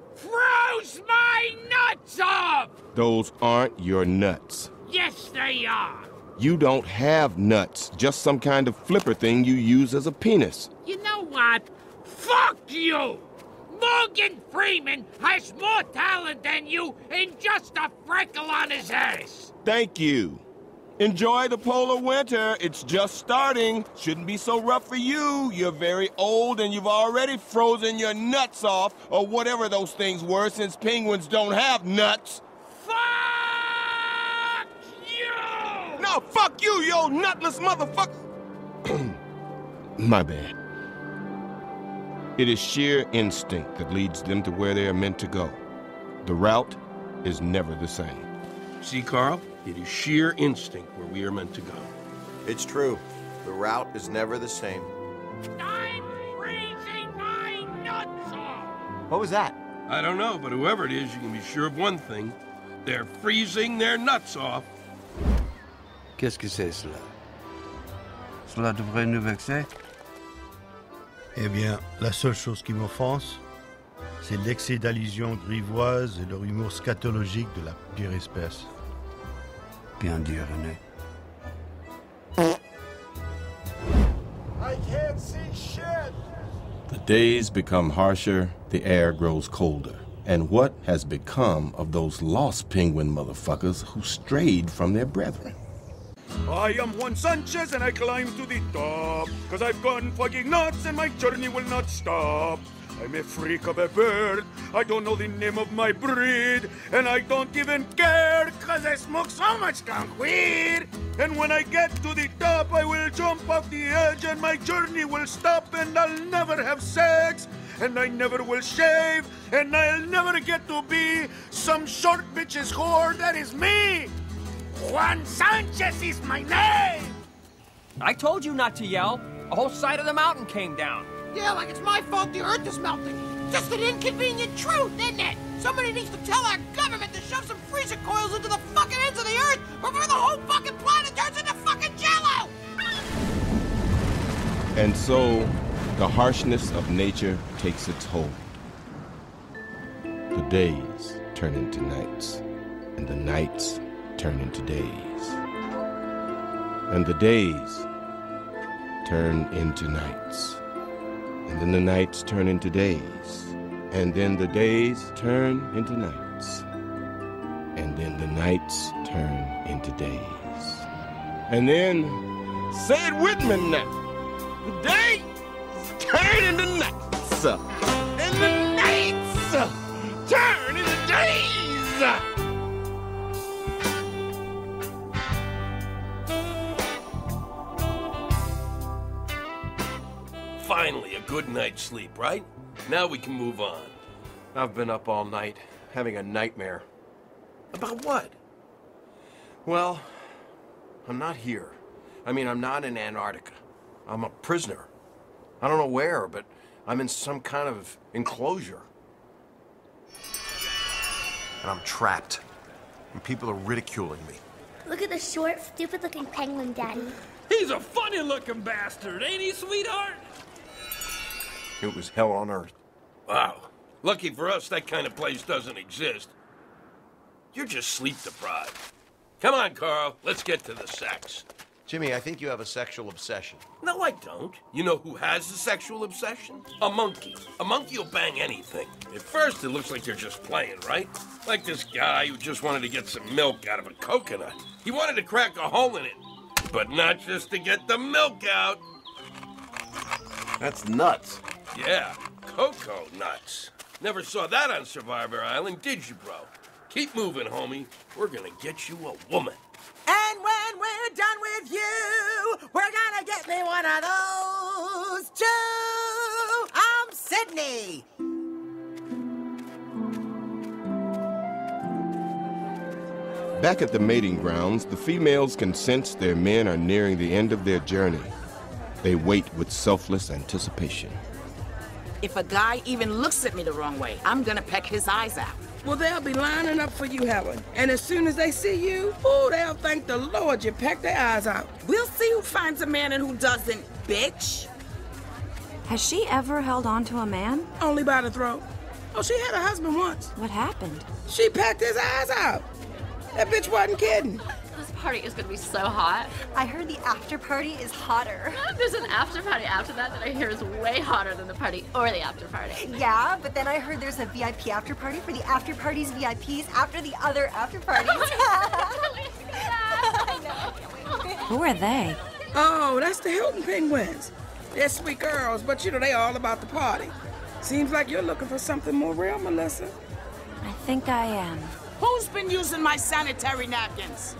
froze my nuts off! Those aren't your nuts. Yes, they are. You don't have nuts, just some kind of flipper thing you use as a penis. You know what? Fuck you! Morgan Freeman has more talent than you in just a freckle on his ass. Thank you. Enjoy the polar winter. It's just starting. Shouldn't be so rough for you. You're very old and you've already frozen your nuts off, or whatever those things were, since penguins don't have nuts. Fuck you! No, fuck you, you old nutless motherfucker. My bad. It is sheer instinct that leads them to where they are meant to go. The route is never the same. See, Carl? It is sheer instinct where we are meant to go. It's true. The route is never the same. I'm freezing my nuts off! What was that? I don't know, but whoever it is, you can be sure of one thing. They're freezing their nuts off. Qu'est-ce que c'est cela? Cela devrait nous vexer? Eh bien, la seule chose qui m'offense, c'est l'excès d'allusions grivoises et leur humour scatologique de la pire espèce. Bien dit, René. I can't see shit. The days become harsher, the air grows colder. And what has become of those lost penguin motherfuckers who strayed from their brethren? I am Juan Sanchez and I climb to the top, cause I've gone fucking nuts and my journey will not stop. I'm a freak of a bird, I don't know the name of my breed, and I don't even care, cause I smoke so much skunk weed. And when I get to the top, I will jump off the edge and my journey will stop and I'll never have sex. And I never will shave, and I'll never get to be some short bitch's whore. That is me! Juan Sanchez is my name! I told you not to yell. A whole side of the mountain came down. Yeah, like it's my fault the earth is melting. Just an inconvenient truth, isn't it? Somebody needs to tell our government to shove some freezer coils into the fucking ends of the earth before the whole fucking planet turns into fucking jello! And so, the harshness of nature takes its hold. The days turn into nights, and the nights turn into days. And the days turn into nights, and then the nights turn into days, and then the days turn into nights, and then the nights turn into days. And then, say it with me now, the days turn into nights, and the nights turn into days. Finally, a good night's sleep, right? Now we can move on. I've been up all night, having a nightmare. About what? Well, I'm not here. I mean, I'm not in Antarctica. I'm a prisoner. I don't know where, but I'm in some kind of enclosure. And I'm trapped. And people are ridiculing me. Look at the short, stupid-looking penguin, Daddy. He's a funny-looking bastard, ain't he, sweetheart? It was hell on earth. Wow. Lucky for us, that kind of place doesn't exist. You're just sleep-deprived. Come on, Carl. Let's get to the sex. Jimmy, I think you have a sexual obsession. No, I don't. You know who has a sexual obsession? A monkey. A monkey will bang anything. At first, it looks like they're just playing, right? Like this guy who just wanted to get some milk out of a coconut. He wanted to crack a hole in it, but not just to get the milk out. That's nuts. Yeah, cocoa nuts. Never saw that on Survivor Island, did you, bro? Keep moving, homie. We're gonna get you a woman. And when we're done with you, we're gonna get me one of those too. I'm Sydney. Back at the mating grounds, the females can sense their men are nearing the end of their journey. They wait with selfless anticipation. If a guy even looks at me the wrong way, I'm gonna peck his eyes out. Well, they'll be lining up for you, Helen. And as soon as they see you, oh, they'll thank the Lord you pecked their eyes out. We'll see who finds a man and who doesn't, bitch. Has she ever held on to a man? Only by the throat. Oh, she had a husband once. What happened? She pecked his eyes out. That bitch wasn't kidding. This party is gonna be so hot. I heard the after party is hotter. There's an after party after that that I hear is way hotter than the party or the after party. Yeah, but then I heard there's a V I P after party for the after party's V I Ps after the other after parties. I know. Who are they? Oh, that's the Hilton Penguins. They're sweet girls, but you know they all about the party. Seems like you're looking for something more real, Melissa. I think I am. Who's been using my sanitary napkins?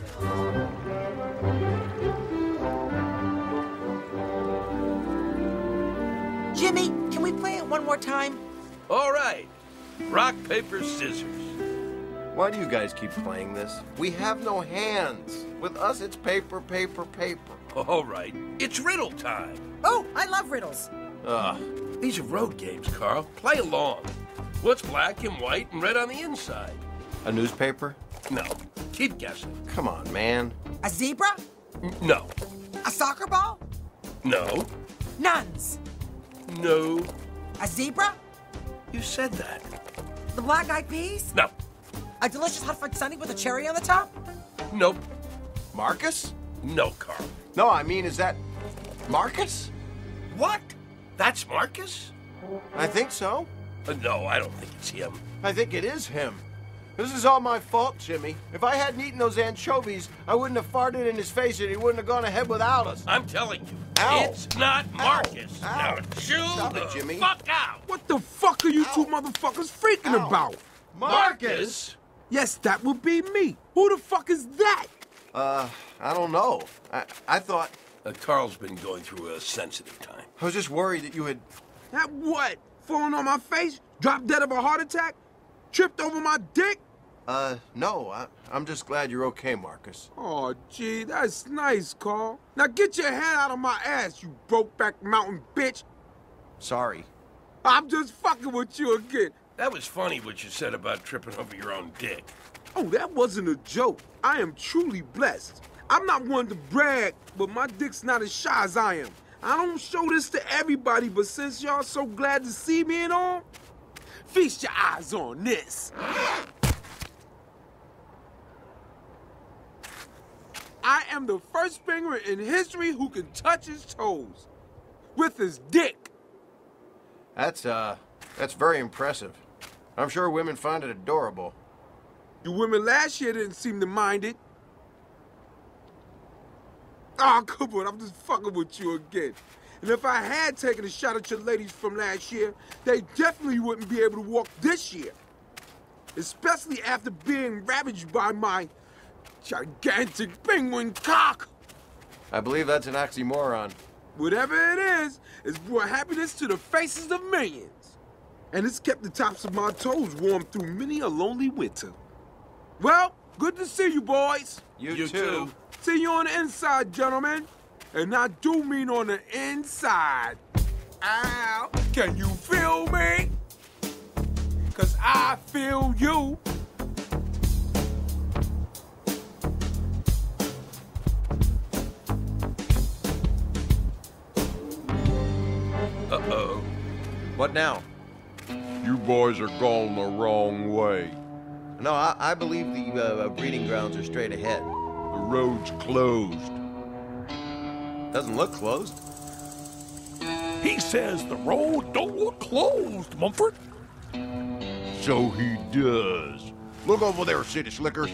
Jimmy, can we play it one more time? All right. Rock, paper, scissors. Why do you guys keep playing this? We have no hands. With us, it's paper, paper, paper. All right. It's riddle time. Oh, I love riddles. Ugh. These are road games, Carl. Play along. What's black and white and red on the inside? A newspaper? No. Keep guessing. Come on, man. A zebra? N- no. A soccer ball? No. Nuns. No. A zebra? You said that. The Black Eyed Peas? No. A delicious hot fudge sundae with a cherry on the top? Nope. Marcus? No, Carl. No, I mean, is that Marcus? What? That's Marcus? I think so. Uh, no, I don't think it's him. I think it is him. This is all my fault, Jimmy. If I hadn't eaten those anchovies, I wouldn't have farted in his face and he wouldn't have gone ahead without us. I'm telling you, Ow. it's not Marcus. Ow. Now chill Stop the it, Jimmy. fuck out. What the fuck are you two motherfuckers freaking Ow. about? Marcus? Yes, that would be me. Who the fuck is that? Uh, I don't know. I, I thought... Uh, Carl's been going through a sensitive time. I was just worried that you had... That what? Falling on my face? Dropped dead of a heart attack? Tripped over my dick? Uh, no. I, I'm just glad you're okay, Marcus. Oh, gee, that's nice, Carl. Now get your head out of my ass, you brokeback mountain bitch. Sorry. I'm just fucking with you again. That was funny what you said about tripping over your own dick. Oh, that wasn't a joke. I am truly blessed. I'm not one to brag, but my dick's not as shy as I am. I don't show this to everybody, but since y'all so glad to see me and all, feast your eyes on this. I am the first penguin in history who can touch his toes with his dick. That's, uh, that's very impressive. I'm sure women find it adorable. You women last year didn't seem to mind it. Oh, come on, I'm just fucking with you again. And if I had taken a shot at your ladies from last year, they definitely wouldn't be able to walk this year. Especially after being ravaged by my gigantic penguin cock. I believe that's an oxymoron. Whatever it is, it's brought happiness to the faces of millions. And it's kept the tops of my toes warm through many a lonely winter. Well, good to see you, boys. You, you too. too. See you on the inside, gentlemen. And I do mean on the inside. Ow, can you feel me? Cause I feel you. Uh-oh. What now? You boys are going the wrong way. No, I, I believe the uh, breeding grounds are straight ahead. The road's closed. Doesn't look closed. He says the road don't look closed, Mumford. So he does. Look over there, city slickers.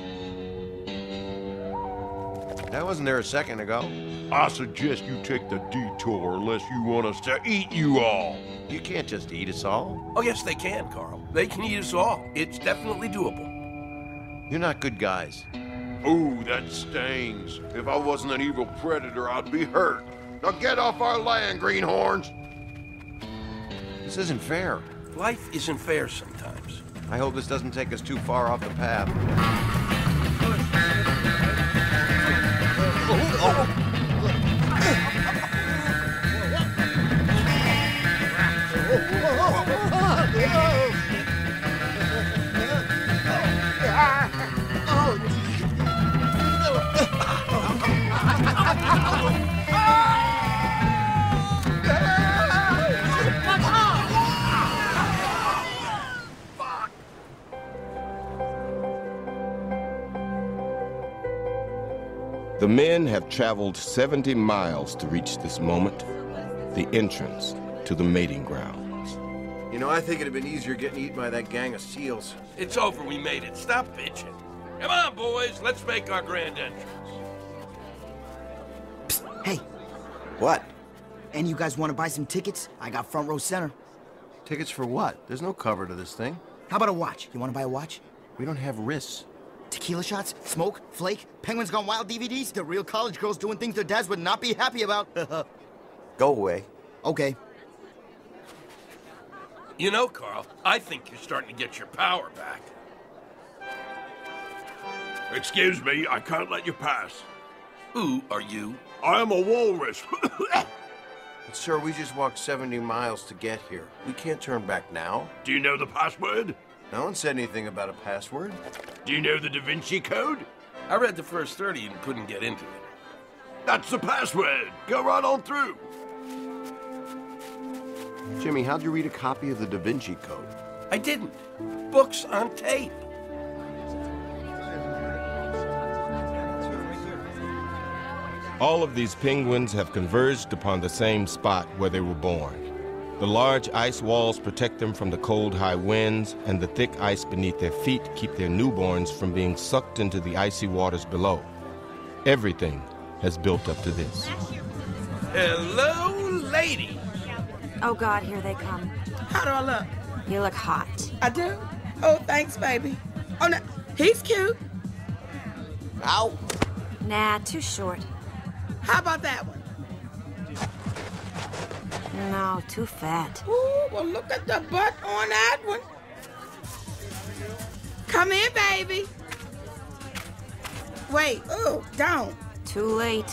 That wasn't there a second ago. I suggest you take the detour unless you want us to eat you all. You can't just eat us all. Oh, yes, they can, Carl. They can eat us all. It's definitely doable. You're not good guys. Ooh, that stings. If I wasn't an evil predator, I'd be hurt. Now get off our land, greenhorns. This isn't fair. Life isn't fair sometimes. I hope this doesn't take us too far off the path. The men have traveled seventy miles to reach this moment, the entrance to the mating grounds. You know, I think it'd have been easier getting eaten by that gang of seals. It's over, we made it. Stop bitching. Come on, boys, let's make our grand entrance. Psst, hey. What? And you guys want to buy some tickets? I got front row center. Tickets for what? There's no cover to this thing. How about a watch? You want to buy a watch? We don't have wrists. Tequila shots, smoke, flake, Penguins Gone Wild D V Ds, the real college girls doing things their dads would not be happy about. Go away. Okay. You know, Carl, I think you're starting to get your power back. Excuse me, I can't let you pass. Who are you? I am a walrus. But sir, we just walked seventy miles to get here. We can't turn back now. Do you know the password? No one said anything about a password. Do you know the Da Vinci Code? I read the first thirty and couldn't get into it. That's the password. Go right on through. Jimmy, how'd you read a copy of the Da Vinci Code? I didn't. Books on tape. All of these penguins have converged upon the same spot where they were born, The large ice walls protect them from the cold, high winds, and the thick ice beneath their feet keep their newborns from being sucked into the icy waters below. Everything has built up to this. Hello, lady. Oh, God, here they come. How do I look? You look hot. I do? Oh, thanks, baby. Oh, no, he's cute. Ow. Nah, too short. How about that one? No, too fat. Ooh, well, look at the butt on that one. Come in, baby. Wait, ooh, don't. Too late.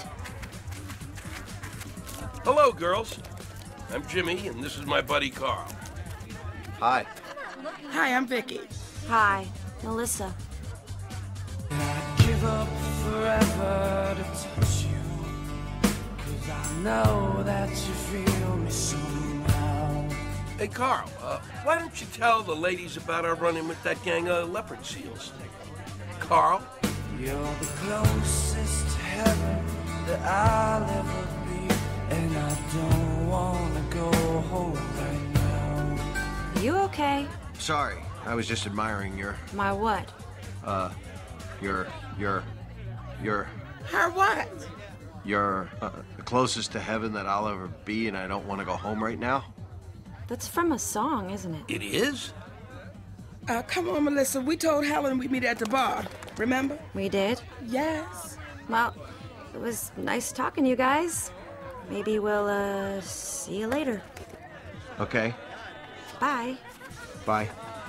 Hello, girls. I'm Jimmy, and this is my buddy Carl. Hi. Hi, I'm Vicki. Hi, Melissa. I'd give up forever to touch you, 'cause I know that you feel me somehow. Hey, Carl, uh, why don't you tell the ladies about our run-in with that gang of leopard seals? Carl? You're the closest to heaven that I'll ever be, and I don't wanna go home right now. You okay? Sorry, I was just admiring your, My what? uh, your, your, your, Her what? your, uh, the closest to heaven that I'll ever be, and I don't want to go home right now. That's from a song, isn't it? It is? Uh, come on, Melissa. We told Helen we'd meet at the bar. Remember? We did? Yes. Well, it was nice talking to you guys. Maybe we'll, uh, see you later. Okay. Bye. Bye.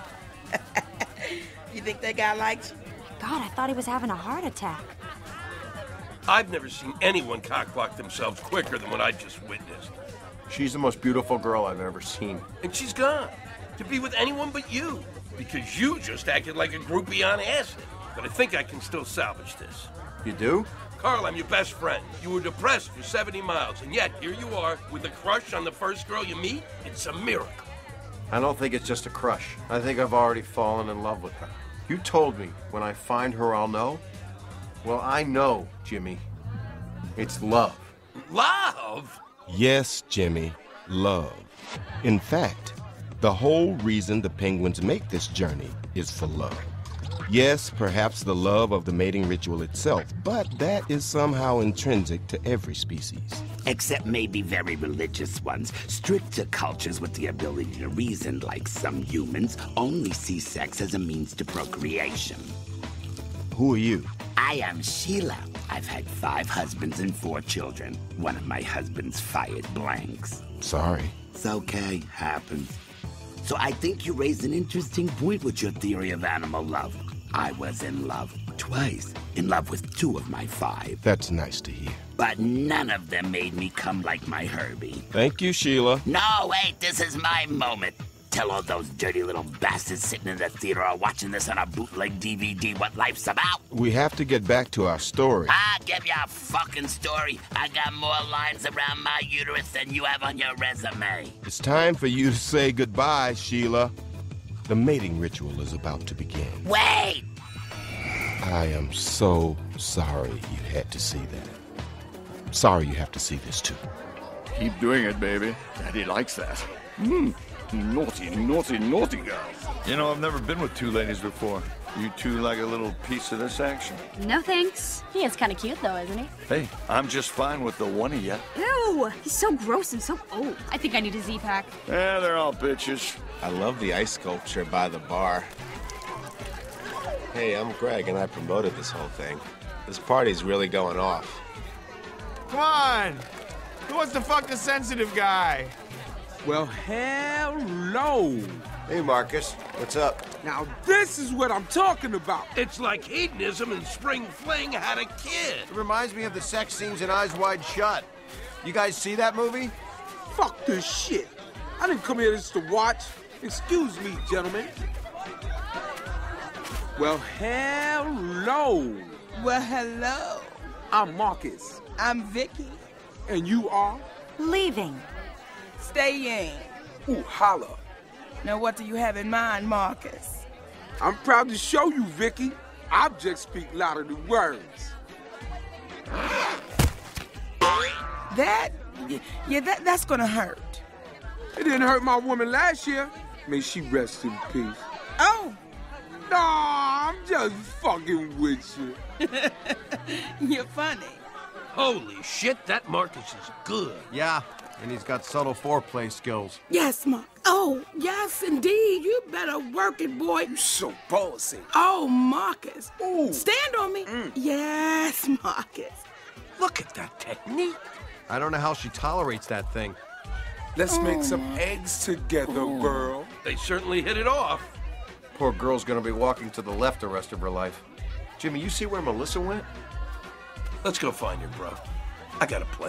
You think that guy likes you? God, I thought he was having a heart attack. I've never seen anyone cockblock themselves quicker than what I just witnessed. She's the most beautiful girl I've ever seen. And she's gone. To be with anyone but you. Because you just acted like a groupie on acid. But I think I can still salvage this. You do? Carl, I'm your best friend. You were depressed for seventy miles, and yet here you are with a crush on the first girl you meet. It's a miracle. I don't think it's just a crush. I think I've already fallen in love with her. You told me when I find her, I'll know. Well, I know, Jimmy. It's love. Love? Yes, Jimmy, love. In fact, the whole reason the penguins make this journey is for love. Yes, perhaps the love of the mating ritual itself, but that is somehow intrinsic to every species. Except maybe very religious ones. Stricter cultures with the ability to reason, like some humans, only see sex as a means to procreation. Who are you? I am Sheila. I've had five husbands and four children. One of my husbands fired blanks. Sorry. It's okay, happens. So I think you raised an interesting point with your theory of animal love. I was in love twice. In love with two of my five. That's nice to hear. But none of them made me come like my Herbie. Thank you, Sheila. No, wait, this is my moment. Tell all those dirty little bastards sitting in the theater or watching this on a bootleg D V D what life's about. We have to get back to our story. I'll give you a fucking story. I got more lines around my uterus than you have on your resume. It's time for you to say goodbye, Sheila. The mating ritual is about to begin. Wait! I am so sorry you had to see that. Sorry you have to see this too. Keep doing it, baby. Daddy likes that. Hmm. Naughty, naughty, naughty girl. You know, I've never been with two ladies before. You two like a little piece of this action? No thanks. He is kind of cute though, isn't he? Hey, I'm just fine with the one of you. Ew! He's so gross and so old. I think I need a Z-Pack. Yeah, they're all bitches. I love the ice sculpture by the bar. Hey, I'm Greg, and I promoted this whole thing. This party's really going off. Come on! Who wants to fuck the sensitive guy? Well, hello. Hey, Marcus. What's up? Now, this is what I'm talking about. It's like hedonism and spring fling had a kid. It reminds me of the sex scenes in Eyes Wide Shut. You guys see that movie? Fuck this shit. I didn't come here just to watch. Excuse me, gentlemen. Well, hello. Well, hello. I'm Marcus. I'm Vicki. And you are? Leaving. Staying. Ooh, holla. Now, what do you have in mind, Marcus? I'm proud to show you, Vicki. Objects speak louder than words. That? Yeah, that, that's gonna hurt. It didn't hurt my woman last year. May she rest in peace. Oh. Nah, I'm just fucking with you. You're funny. Holy shit, that Marcus is good. Yeah, and he's got subtle foreplay skills. Yes, Mark. Oh, yes, indeed. You better work it, boy. You so bossy. Oh, Marcus. Ooh. Stand on me. Mm. Yes, Marcus. Look at that technique. I don't know how she tolerates that thing. Let's oh. make some eggs together, oh. girl. They certainly hit it off. Poor girl's gonna be walking to the left the rest of her life. Jimmy, you see where Melissa went? Let's go find her, bro. I got a plan.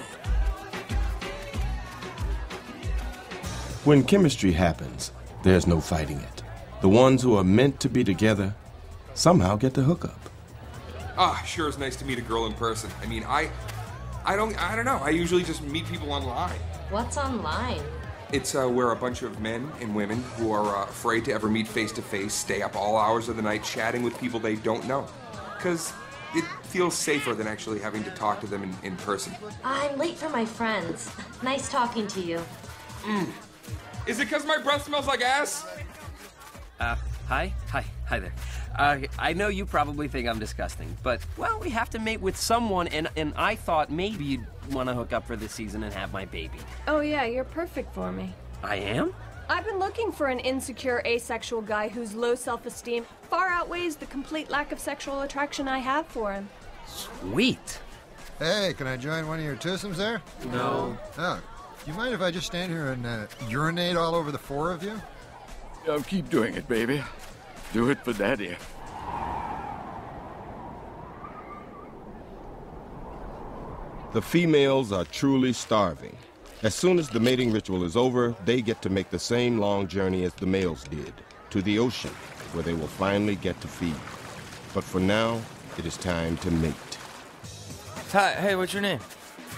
When chemistry happens, there's no fighting it. The ones who are meant to be together somehow get the hookup. Ah, sure is nice to meet a girl in person. I mean, I, I don't, I don't know. I usually just meet people online. What's online? It's uh, where a bunch of men and women who are uh, afraid to ever meet face to face stay up all hours of the night chatting with people they don't know. Because it feels safer than actually having to talk to them in, in person. I'm late for my friends. Nice talking to you. Mm. Is it because my breath smells like ass? Uh, hi? Hi. Hi there. Uh, I know you probably think I'm disgusting, but, well, we have to mate with someone, and, and I thought maybe you'd want to hook up for this season and have my baby. Oh, yeah, you're perfect for me. I am? I've been looking for an insecure, asexual guy whose low self-esteem far outweighs the complete lack of sexual attraction I have for him. Sweet. Hey, can I join one of your twosomes there? No. Oh, do you mind if I just stand here and uh, urinate all over the four of you? Oh, keep doing it, baby. Do it for Daddy. The females are truly starving. As soon as the mating ritual is over, they get to make the same long journey as the males did, to the ocean, where they will finally get to feed. But for now, it is time to mate. Hi, hey, what's your name?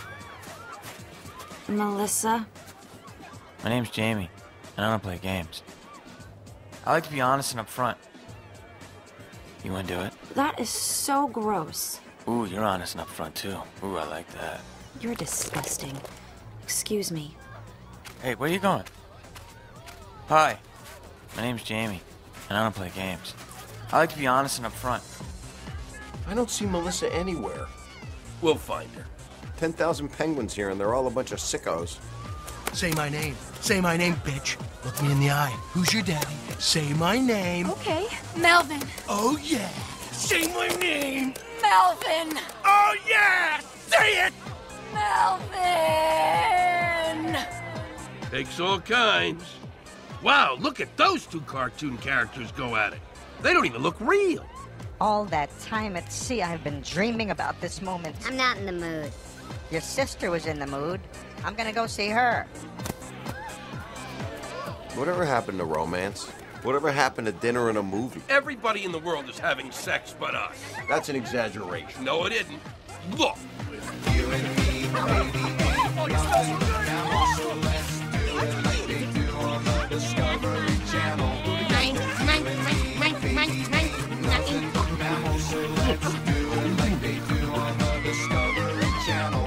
Melissa. My name's Jamie, and I don't play games. I like to be honest and upfront. You wanna do it? That is so gross. Ooh, you're honest and upfront too. Ooh, I like that. You're disgusting. Excuse me. Hey, where you going? Hi, my name's Jamie, and I don't play games. I like to be honest and upfront. I don't see Melissa anywhere. We'll find her. ten thousand penguins here, and they're all a bunch of sickos. Say my name. Say my name, bitch. Look me in the eye. Who's your daddy? Say my name. Okay. Melvin. Oh, yeah. Say my name. Melvin. Oh, yeah. Say it. Melvin. Takes all kinds. Wow, look at those two cartoon characters go at it. They don't even look real. All that time at sea, I've been dreaming about this moment. I'm not in the mood. Your sister was in the mood. I'm gonna go see her. Whatever happened to romance? Whatever happened to dinner and a movie? Everybody in the world is having sex but us. That's an exaggeration. No, it isn't. Look. You and me, baby. Oh, you smell so good. Now also let's do it like they do on the Discovery Channel. Mine, mine, mine, mine, mine, mine, nothing. Now also let's do it like they do on the Discovery Channel.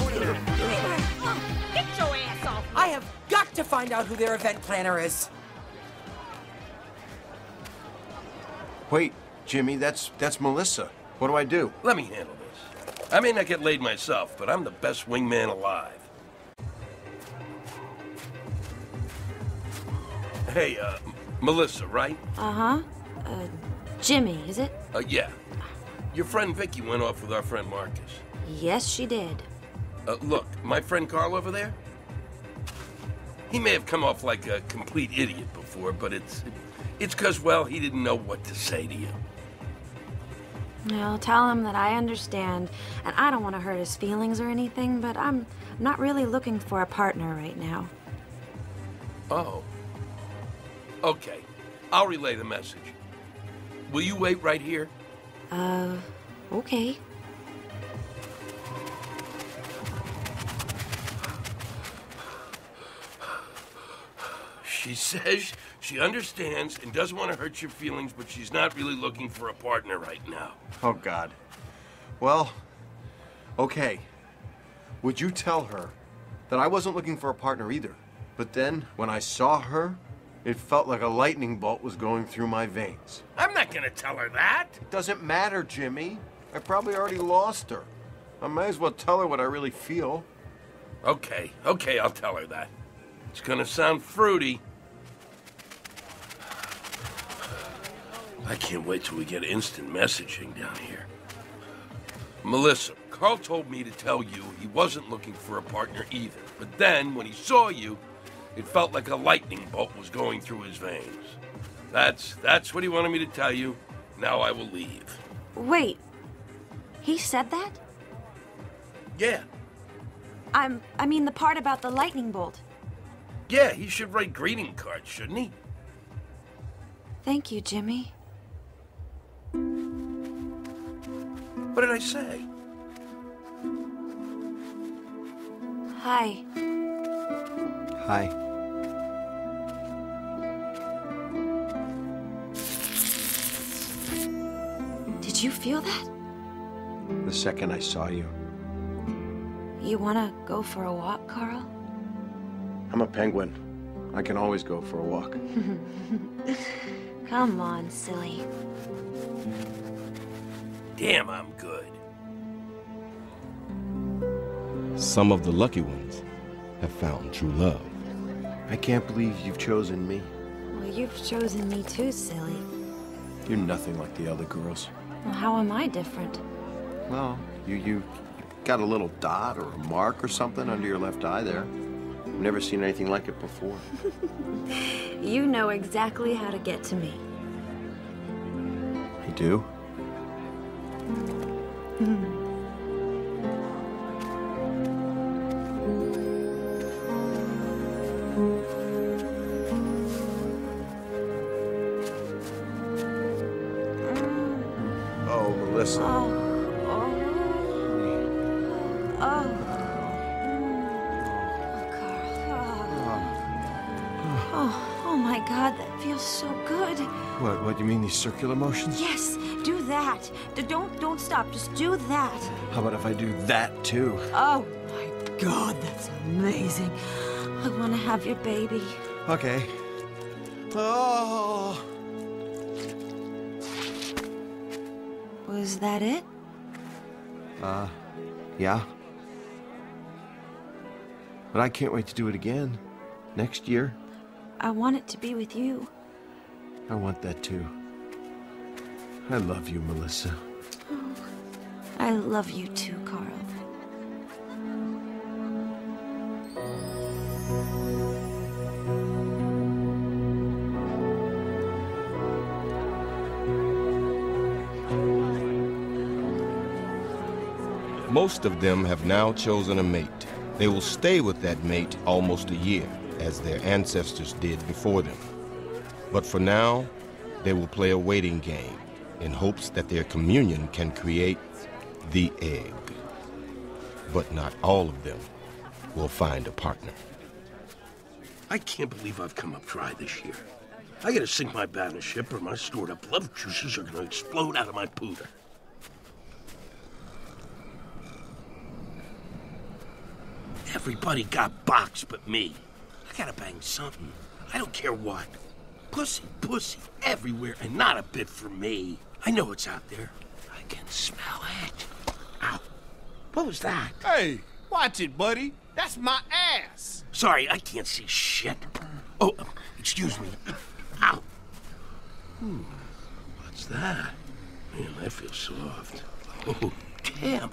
Get your ass off! I have got to find out who their event planner is. Wait, Jimmy, that's that's Melissa. What do I do? Let me handle this. I may not get laid myself, but I'm the best wingman alive. Hey, uh, Melissa, right? Uh-huh. Uh, Jimmy, is it? Uh, yeah. Your friend Vicki went off with our friend Marcus. Yes, she did. Uh, look, my friend Carl over there, he may have come off like a complete idiot before, but it's it's because, well, he didn't know what to say to you. Well, tell him that I understand, and I don't want to hurt his feelings or anything, but I'm not really looking for a partner right now. Oh. Okay. I'll relay the message. Will you wait right here? Uh, okay. She says she understands and doesn't want to hurt your feelings, but she's not really looking for a partner right now. Oh, God. Well, okay. Would you tell her that I wasn't looking for a partner either? But then, when I saw her, it felt like a lightning bolt was going through my veins. I'm not gonna tell her that. It doesn't matter, Jimmy. I probably already lost her. I might as well tell her what I really feel. Okay, okay, I'll tell her that. It's gonna sound fruity. I can't wait till we get instant messaging down here. Melissa, Carl told me to tell you he wasn't looking for a partner either. But then, when he saw you, it felt like a lightning bolt was going through his veins. That's, that's what he wanted me to tell you. Now I will leave. Wait. He said that? Yeah. I'm, I mean the part about the lightning bolt. Yeah, he should write greeting cards, shouldn't he? Thank you, Jimmy. What did I say? Hi. Hi. Did you feel that? The second I saw you. You wanna go for a walk, Carl? I'm a penguin. I can always go for a walk. Come on, silly. Damn, I'm good. Some of the lucky ones have found true love. I can't believe you've chosen me. Well, you've chosen me too, silly. You're nothing like the other girls. Well, how am I different? Well, you you got a little dot or a mark or something under your left eye there. I've never seen anything like it before. You know exactly how to get to me. I do? Oh, Melissa. Oh, oh, oh. Oh, oh my God, that feels so good. What, what, you mean these circular motions? Yes, do that. D- Don't, don't stop, just do that. How about if I do that too? Oh my God, that's amazing. I want to have your baby. Okay. Oh. Was that it? Uh, yeah. But I can't wait to do it again. Next year. I want it to be with you. I want that too. I love you, Melissa. Oh, I love you too, Carl. Most of them have now chosen a mate. They will stay with that mate almost a year, as their ancestors did before them. But for now, they will play a waiting game in hopes that their communion can create the egg. But not all of them will find a partner. I can't believe I've come up dry this year. I gotta sink my battleship or my stored up love juices are gonna explode out of my pooter. Everybody got boxed but me. I gotta bang something. I don't care what. Pussy, pussy, everywhere, and not a bit for me. I know it's out there. I can smell it. Ow. What was that? Hey, watch it, buddy. That's my ass. Sorry, I can't see shit. Oh, um, excuse me. Ow. Hmm. What's that? Man, that feels soft. Oh, damn.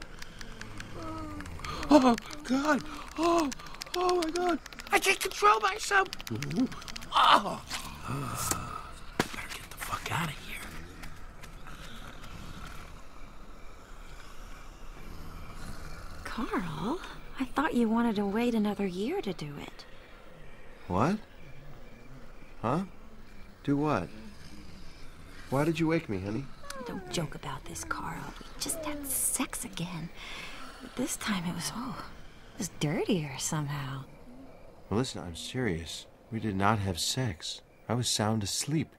Oh, God. Oh, oh, my God. I can't control myself. Oh. I better get the fuck out of here. Carl, I thought you wanted to wait another year to do it. What? Huh? Do what? Why did you wake me, honey? Don't joke about this, Carl. We just had sex again. But this time it was, oh, it was dirtier somehow. Well, listen, I'm serious. We did not have sex. I was sound asleep.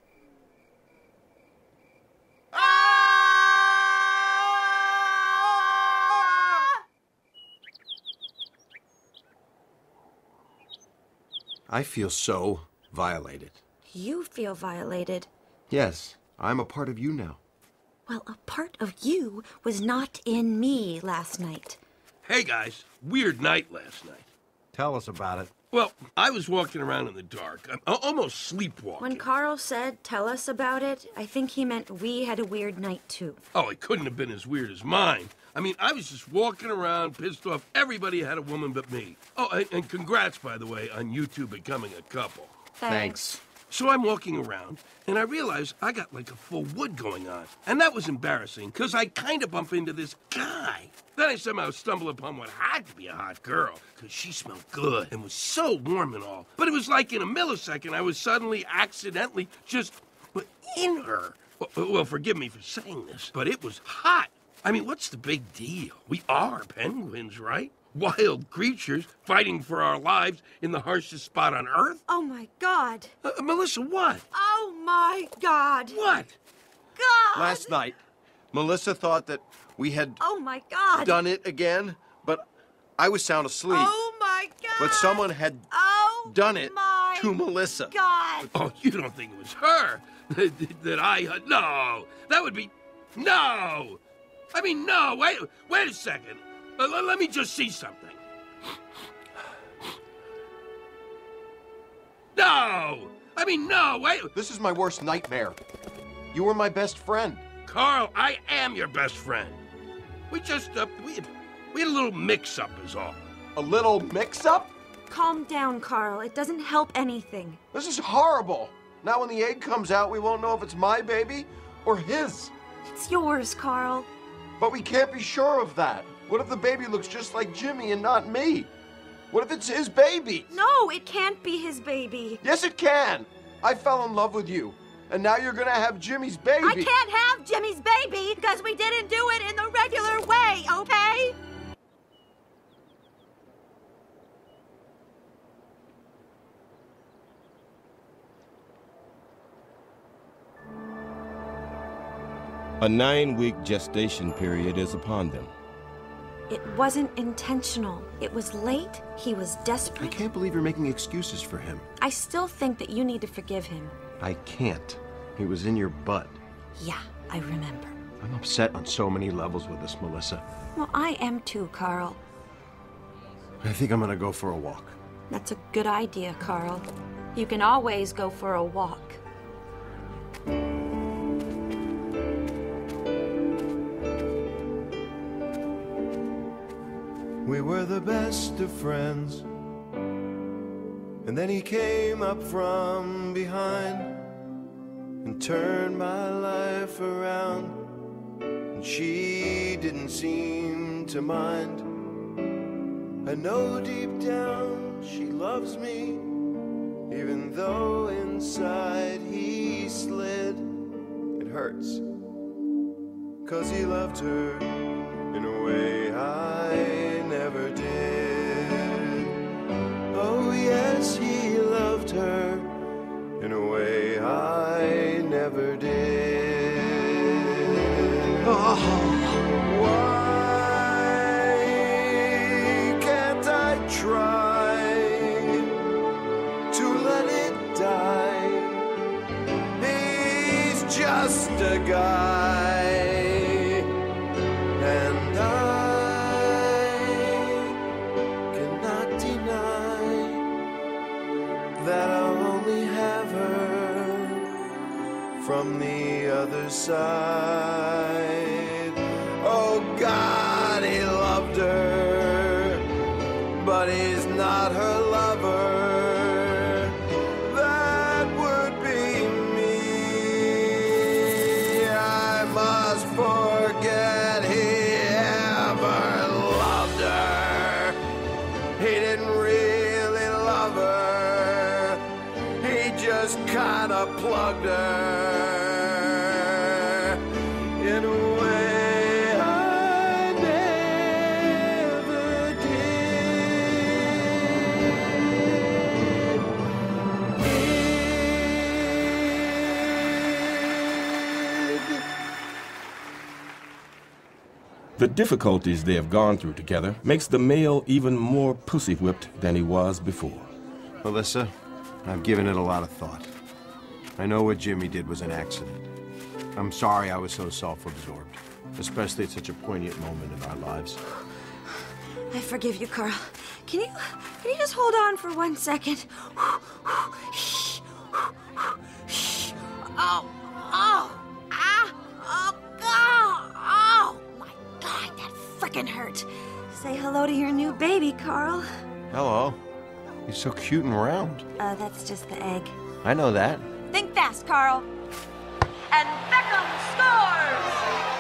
I feel so violated. You feel violated. Yes, I'm a part of you now. Well, a part of you was not in me last night. Hey, guys. Weird night last night. Tell us about it. Well, I was walking around in the dark. I'm almost sleepwalking. When Carl said, tell us about it, I think he meant we had a weird night, too. Oh, it couldn't have been as weird as mine. I mean, I was just walking around, pissed off. Everybody had a woman but me. Oh, and, and congrats, by the way, on you two becoming a couple. Thanks. So I'm walking around, and I realize I got like a full wood going on. And that was embarrassing, because I kind of bump into this guy. Then I somehow stumble upon what had to be a hot girl, because she smelled good and was so warm and all. But it was like in a millisecond, I was suddenly accidentally just in her. Well, well, forgive me for saying this, but it was hot. I mean, what's the big deal? We are penguins, right? Wild creatures fighting for our lives in the harshest spot on Earth? Oh, my God. Uh, Melissa, what? Oh, my God. What? God. Last night, Melissa thought that we had oh, my God. done it again, but I was sound asleep. Oh, my God. But someone had oh, done it my to Melissa. God. Oh, you don't think it was her? that, that I... Uh, no. That would be... No. I mean, no. Wait, wait a second. Uh, let me just see something. No! I mean, no, wait. This is my worst nightmare. You were my best friend. Carl, I am your best friend. We just, uh, we had, we had a little mix-up is all. A little mix-up? Calm down, Carl. It doesn't help anything. This is horrible. Now when the egg comes out, we won't know if it's my baby or his. It's yours, Carl. But we can't be sure of that. What if the baby looks just like Jimmy and not me? What if it's his baby? No, it can't be his baby. Yes, it can. I fell in love with you, and now you're gonna have Jimmy's baby. I can't have Jimmy's baby because we didn't do it in the regular way, okay? A nine-week gestation period is upon them. It wasn't intentional. It was late. He was desperate. I can't believe you're making excuses for him. I still think that you need to forgive him. I can't. He was in your butt. Yeah, I remember. I'm upset on so many levels with this, Melissa. Well, I am too, Carl. I think I'm gonna go for a walk. That's a good idea, Carl. You can always go for a walk. We were the best of friends, and then he came up from behind and turned my life around, and she didn't seem to mind. I know deep down she loves me, even though inside he slid. It hurts, 'cause he loved her in a way I never did. Oh yes, he loved her in a way I never did. Oh, why can't I try to let it die? He's just a guy, and I that I'll only have her from the other side. Oh God, he loved her, but he's not her lover. That would be me. I must forget he ever loved her. He didn't really love her. Just kind of plugged her in a way I never did. The difficulties they have gone through together makes the male even more pussy-whipped than he was before. Melissa, I've given it a lot of thought. I know what Jimmy did was an accident. I'm sorry I was so self-absorbed, especially at such a poignant moment in our lives. I forgive you, Carl. Can you, can you just hold on for one second? Oh, oh, ah, oh, God, oh, my God, that frickin' hurt. Say hello to your new baby, Carl. Hello. He's so cute and round. Uh, that's just the egg. I know that. Think fast, Carl. And Beckham scores!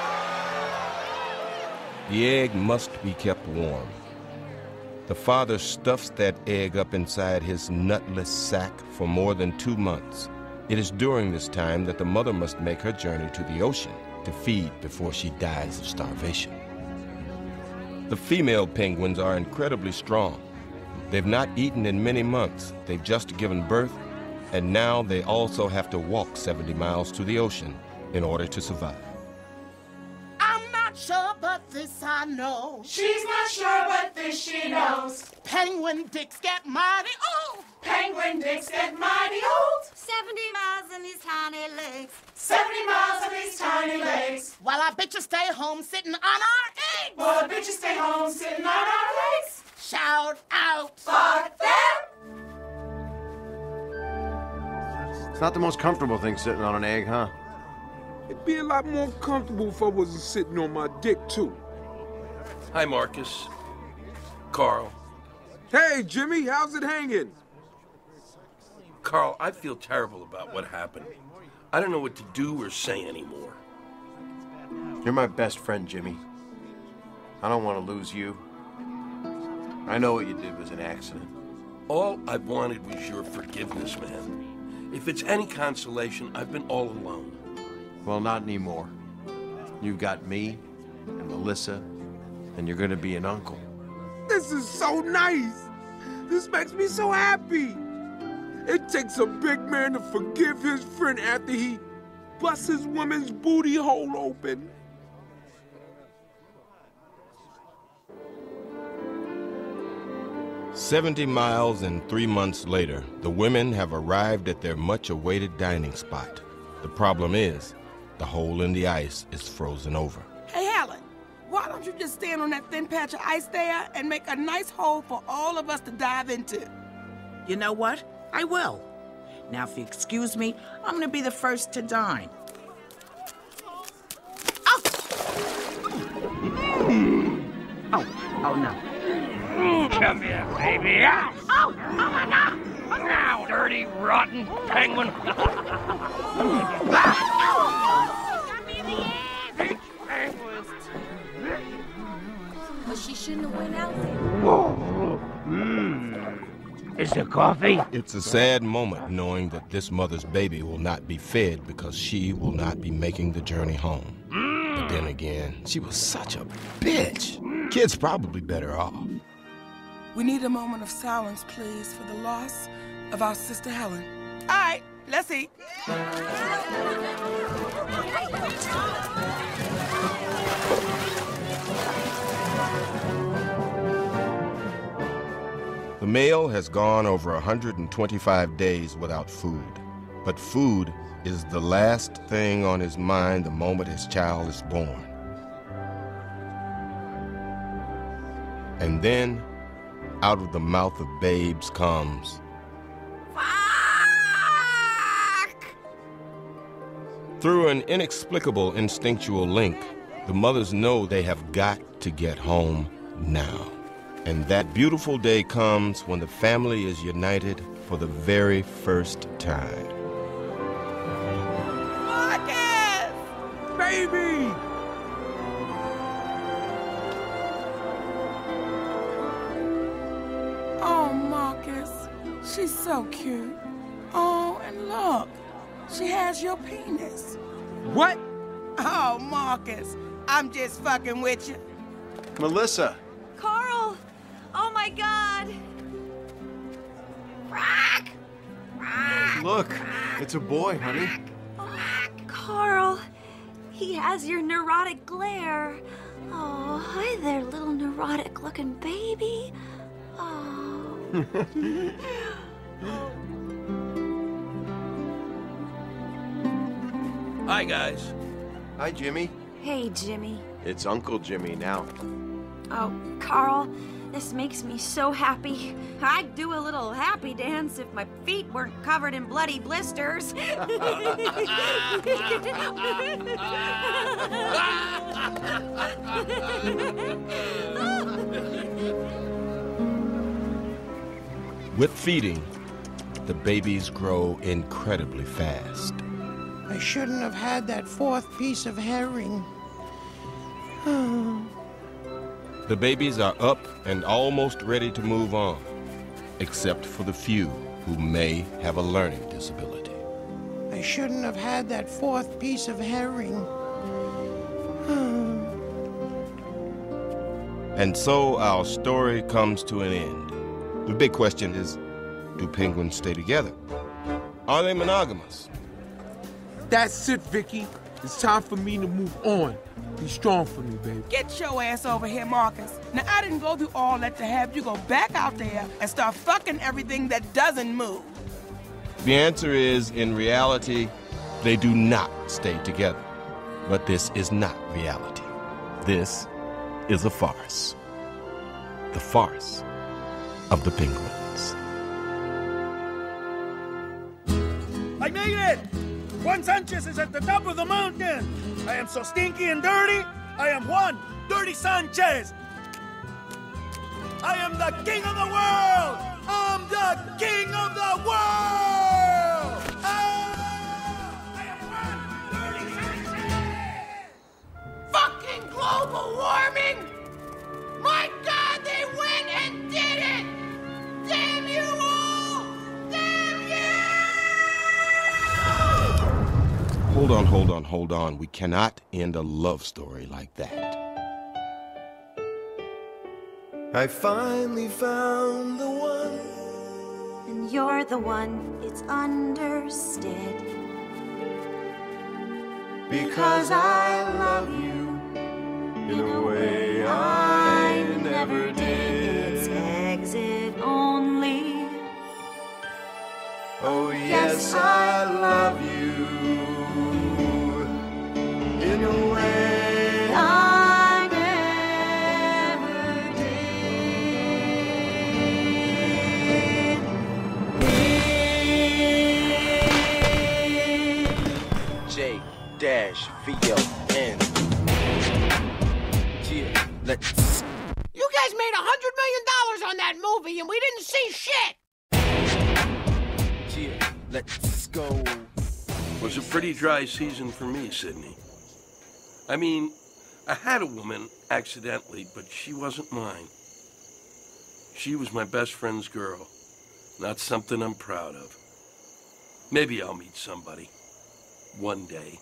The egg must be kept warm. The father stuffs that egg up inside his nutless sack for more than two months. It is during this time that the mother must make her journey to the ocean to feed before she dies of starvation. The female penguins are incredibly strong. They've not eaten in many months. They've just given birth, and now they also have to walk seventy miles to the ocean in order to survive. I'm not sure, but this I know. She's not sure, but this she knows. Penguin dicks get mighty old. Penguin dicks get mighty old. seventy miles in these tiny legs. seventy miles in these tiny legs. While our bitches stay home sitting on our eggs. While our bitches stay home sitting on our legs. Shout out. Fuck them. It's not the most comfortable thing sitting on an egg, huh? It'd be a lot more comfortable if I wasn't sitting on my dick, too. Hi, Marcus. Carl. Hey, Jimmy, how's it hanging? Carl, I feel terrible about what happened. I don't know what to do or say anymore. You're my best friend, Jimmy. I don't want to lose you. I know what you did was an accident. All I wanted was your forgiveness, man. If it's any consolation, I've been all alone. Well, not anymore. You've got me and Melissa, and you're gonna be an uncle. This is so nice. This makes me so happy. It takes a big man to forgive his friend after he busts his woman's booty hole open. Seventy miles and three months later, the women have arrived at their much-awaited dining spot. The problem is, the hole in the ice is frozen over. Hey, Helen, why don't you just stand on that thin patch of ice there and make a nice hole for all of us to dive into? You know what? I will. Now, if you excuse me, I'm gonna be the first to dine. Oh! Oh, oh no. Come here, baby. Oh, oh my God! Now, dirty, rotten penguin. Well, she shouldn't have went out there. Mmm. Is there coffee? It's a sad moment knowing that this mother's baby will not be fed because she will not be making the journey home. Mm. But then again, she was such a bitch. Kid's probably better off. We need a moment of silence, please, for the loss of our sister Helen. All right, let's eat. The male has gone over one hundred twenty-five days without food, but food is the last thing on his mind the moment his child is born. And then, out of the mouth of babes comes... Fuck! Through an inexplicable instinctual link, the mothers know they have got to get home now. And that beautiful day comes when the family is united for the very first time. Marcus! Baby! Oh, Marcus, she's so cute. Oh, and look, she has your penis. What? Oh, Marcus, I'm just fucking with you. Melissa! Carl! Oh my God! Rock! Rock! Look, it's a boy, honey. Oh, Carl, he has your neurotic glare. Oh, hi there, little neurotic-looking baby. Oh. Hi, guys. Hi, Jimmy. Hey, Jimmy. It's Uncle Jimmy now. Oh, Carl, this makes me so happy. I'd do a little happy dance if my feet weren't covered in bloody blisters. With feeding, the babies grow incredibly fast. I shouldn't have had that fourth piece of herring. The babies are up and almost ready to move on, except for the few who may have a learning disability. I shouldn't have had that fourth piece of herring. And so our story comes to an end. The big question is, do penguins stay together? Are they monogamous? That's it, Vicki. It's time for me to move on. Be strong for me, baby. Get your ass over here, Marcus. Now, I didn't go through all that to have you go back out there and start fucking everything that doesn't move. The answer is, in reality, they do not stay together. But this is not reality. This is a farce. The Farce of the Penguins. I made it! Juan Sanchez is at the top of the mountain. I am so stinky and dirty. I am Juan Dirty Sanchez. I am the king of the world. I'm the king of the world. Ah, I am Juan Dirty Sanchez. Fucking global warming! My God, they went and did it! Damn you all! Damn you! Hold on, hold on, hold on. We cannot end a love story like that. I finally found the one. And you're the one, it's understood. Because I love you in a way I never did. It's exit only. Oh yes, I love you in a way I never did. J dash V O N. Yeah, let's. You guys made a hundred million dollars on that movie and we didn't see shit! Yeah, let's go. It was a pretty dry season for me, Sydney. I mean, I had a woman accidentally, but she wasn't mine. She was my best friend's girl. Not something I'm proud of. Maybe I'll meet somebody. One day.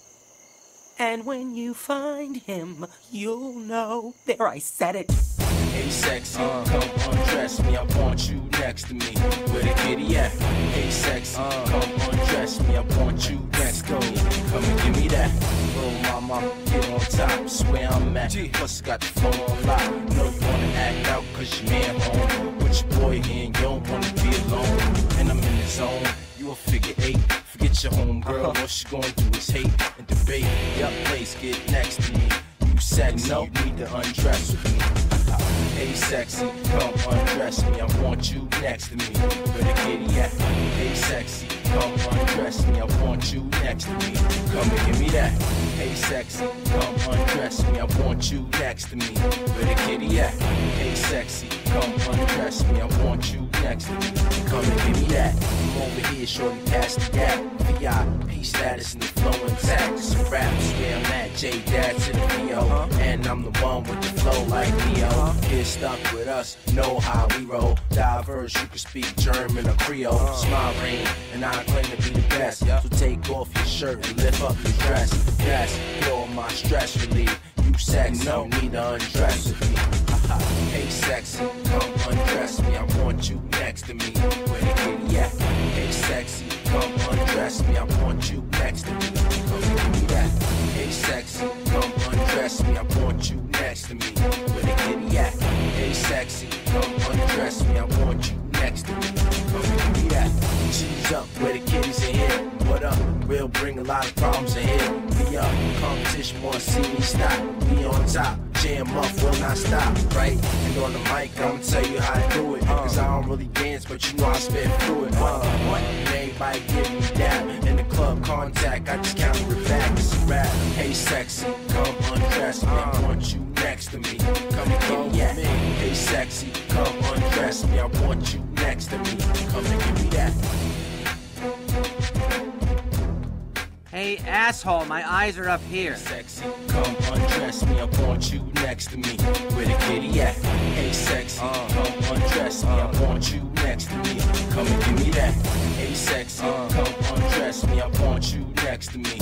And when you find him, you'll know. There, I said it. Hey, sexy, uh, come undress me. I want you next to me. Where the kitty at? Hey, sexy, uh, come undress me. I want you next to me. Come and give me that. Little mama, get on top. Swear I'm at. Plus, got the phone on lock. Know you wanna act out cause your man home. With your boy here and you don't wanna be alone. And I'm in the zone. You a figure eight. Forget your home girl. All she gonna do is hate and debate. Yup, place, get next to me. You sexy, you need to undress with me. Hey sexy, come undress me. I want you next to me. Where the kitty at? Hey sexy, come undress me. I want you next to me. Come and give me that. Hey sexy, come undress me. I want you next to me. Where the kitty at? Hey sexy, come undress me. I want you next to me. Come and give me that. I'm over here, shorty, pass the gap. V I P status and the flow intact. It's a rap, swear I'm at J Dad to the V O. And I'm the one with the flow like Neo. Get stuck with us, know how we roll. Diverse, you can speak German or Creole. It's my reign, and I claim to be the best. So take off your shirt and lift up your dress. Yes, get all my stress relief. You sexy, no need to undress with me. Hey sexy, come undress me. I want you next to me. Where the kitty at? Hey sexy, come undress me. I want you next to me. Come and give me that. Hey sexy, come undress me. I want you next to me. Where the kitty at? Hey sexy, come undress me. I want you next to me. Come and give me that. a lot of problems ahead. We up, competition wanna see me stop. We on top, jam up, will not stop, right? And on the mic, I'ma tell you how to do it. Cause I don't really dance, but you know I spit fluid. What, what? And everybody give me dap. In the club contact, I just counter it back. It's a rap. Hey sexy, come undress me. I want you next to me. Come and give me that. Hey sexy, come undress me. I want you next to me. Come and give me that. Hey, asshole, my eyes are up here. Sexy, come undress me. I want you next to me. Where the kitty at? Hey, sexy, uh, come undress me. Uh, I want you next to me. Come and give me that. Hey, sexy, uh, come undress me. I want you next to me.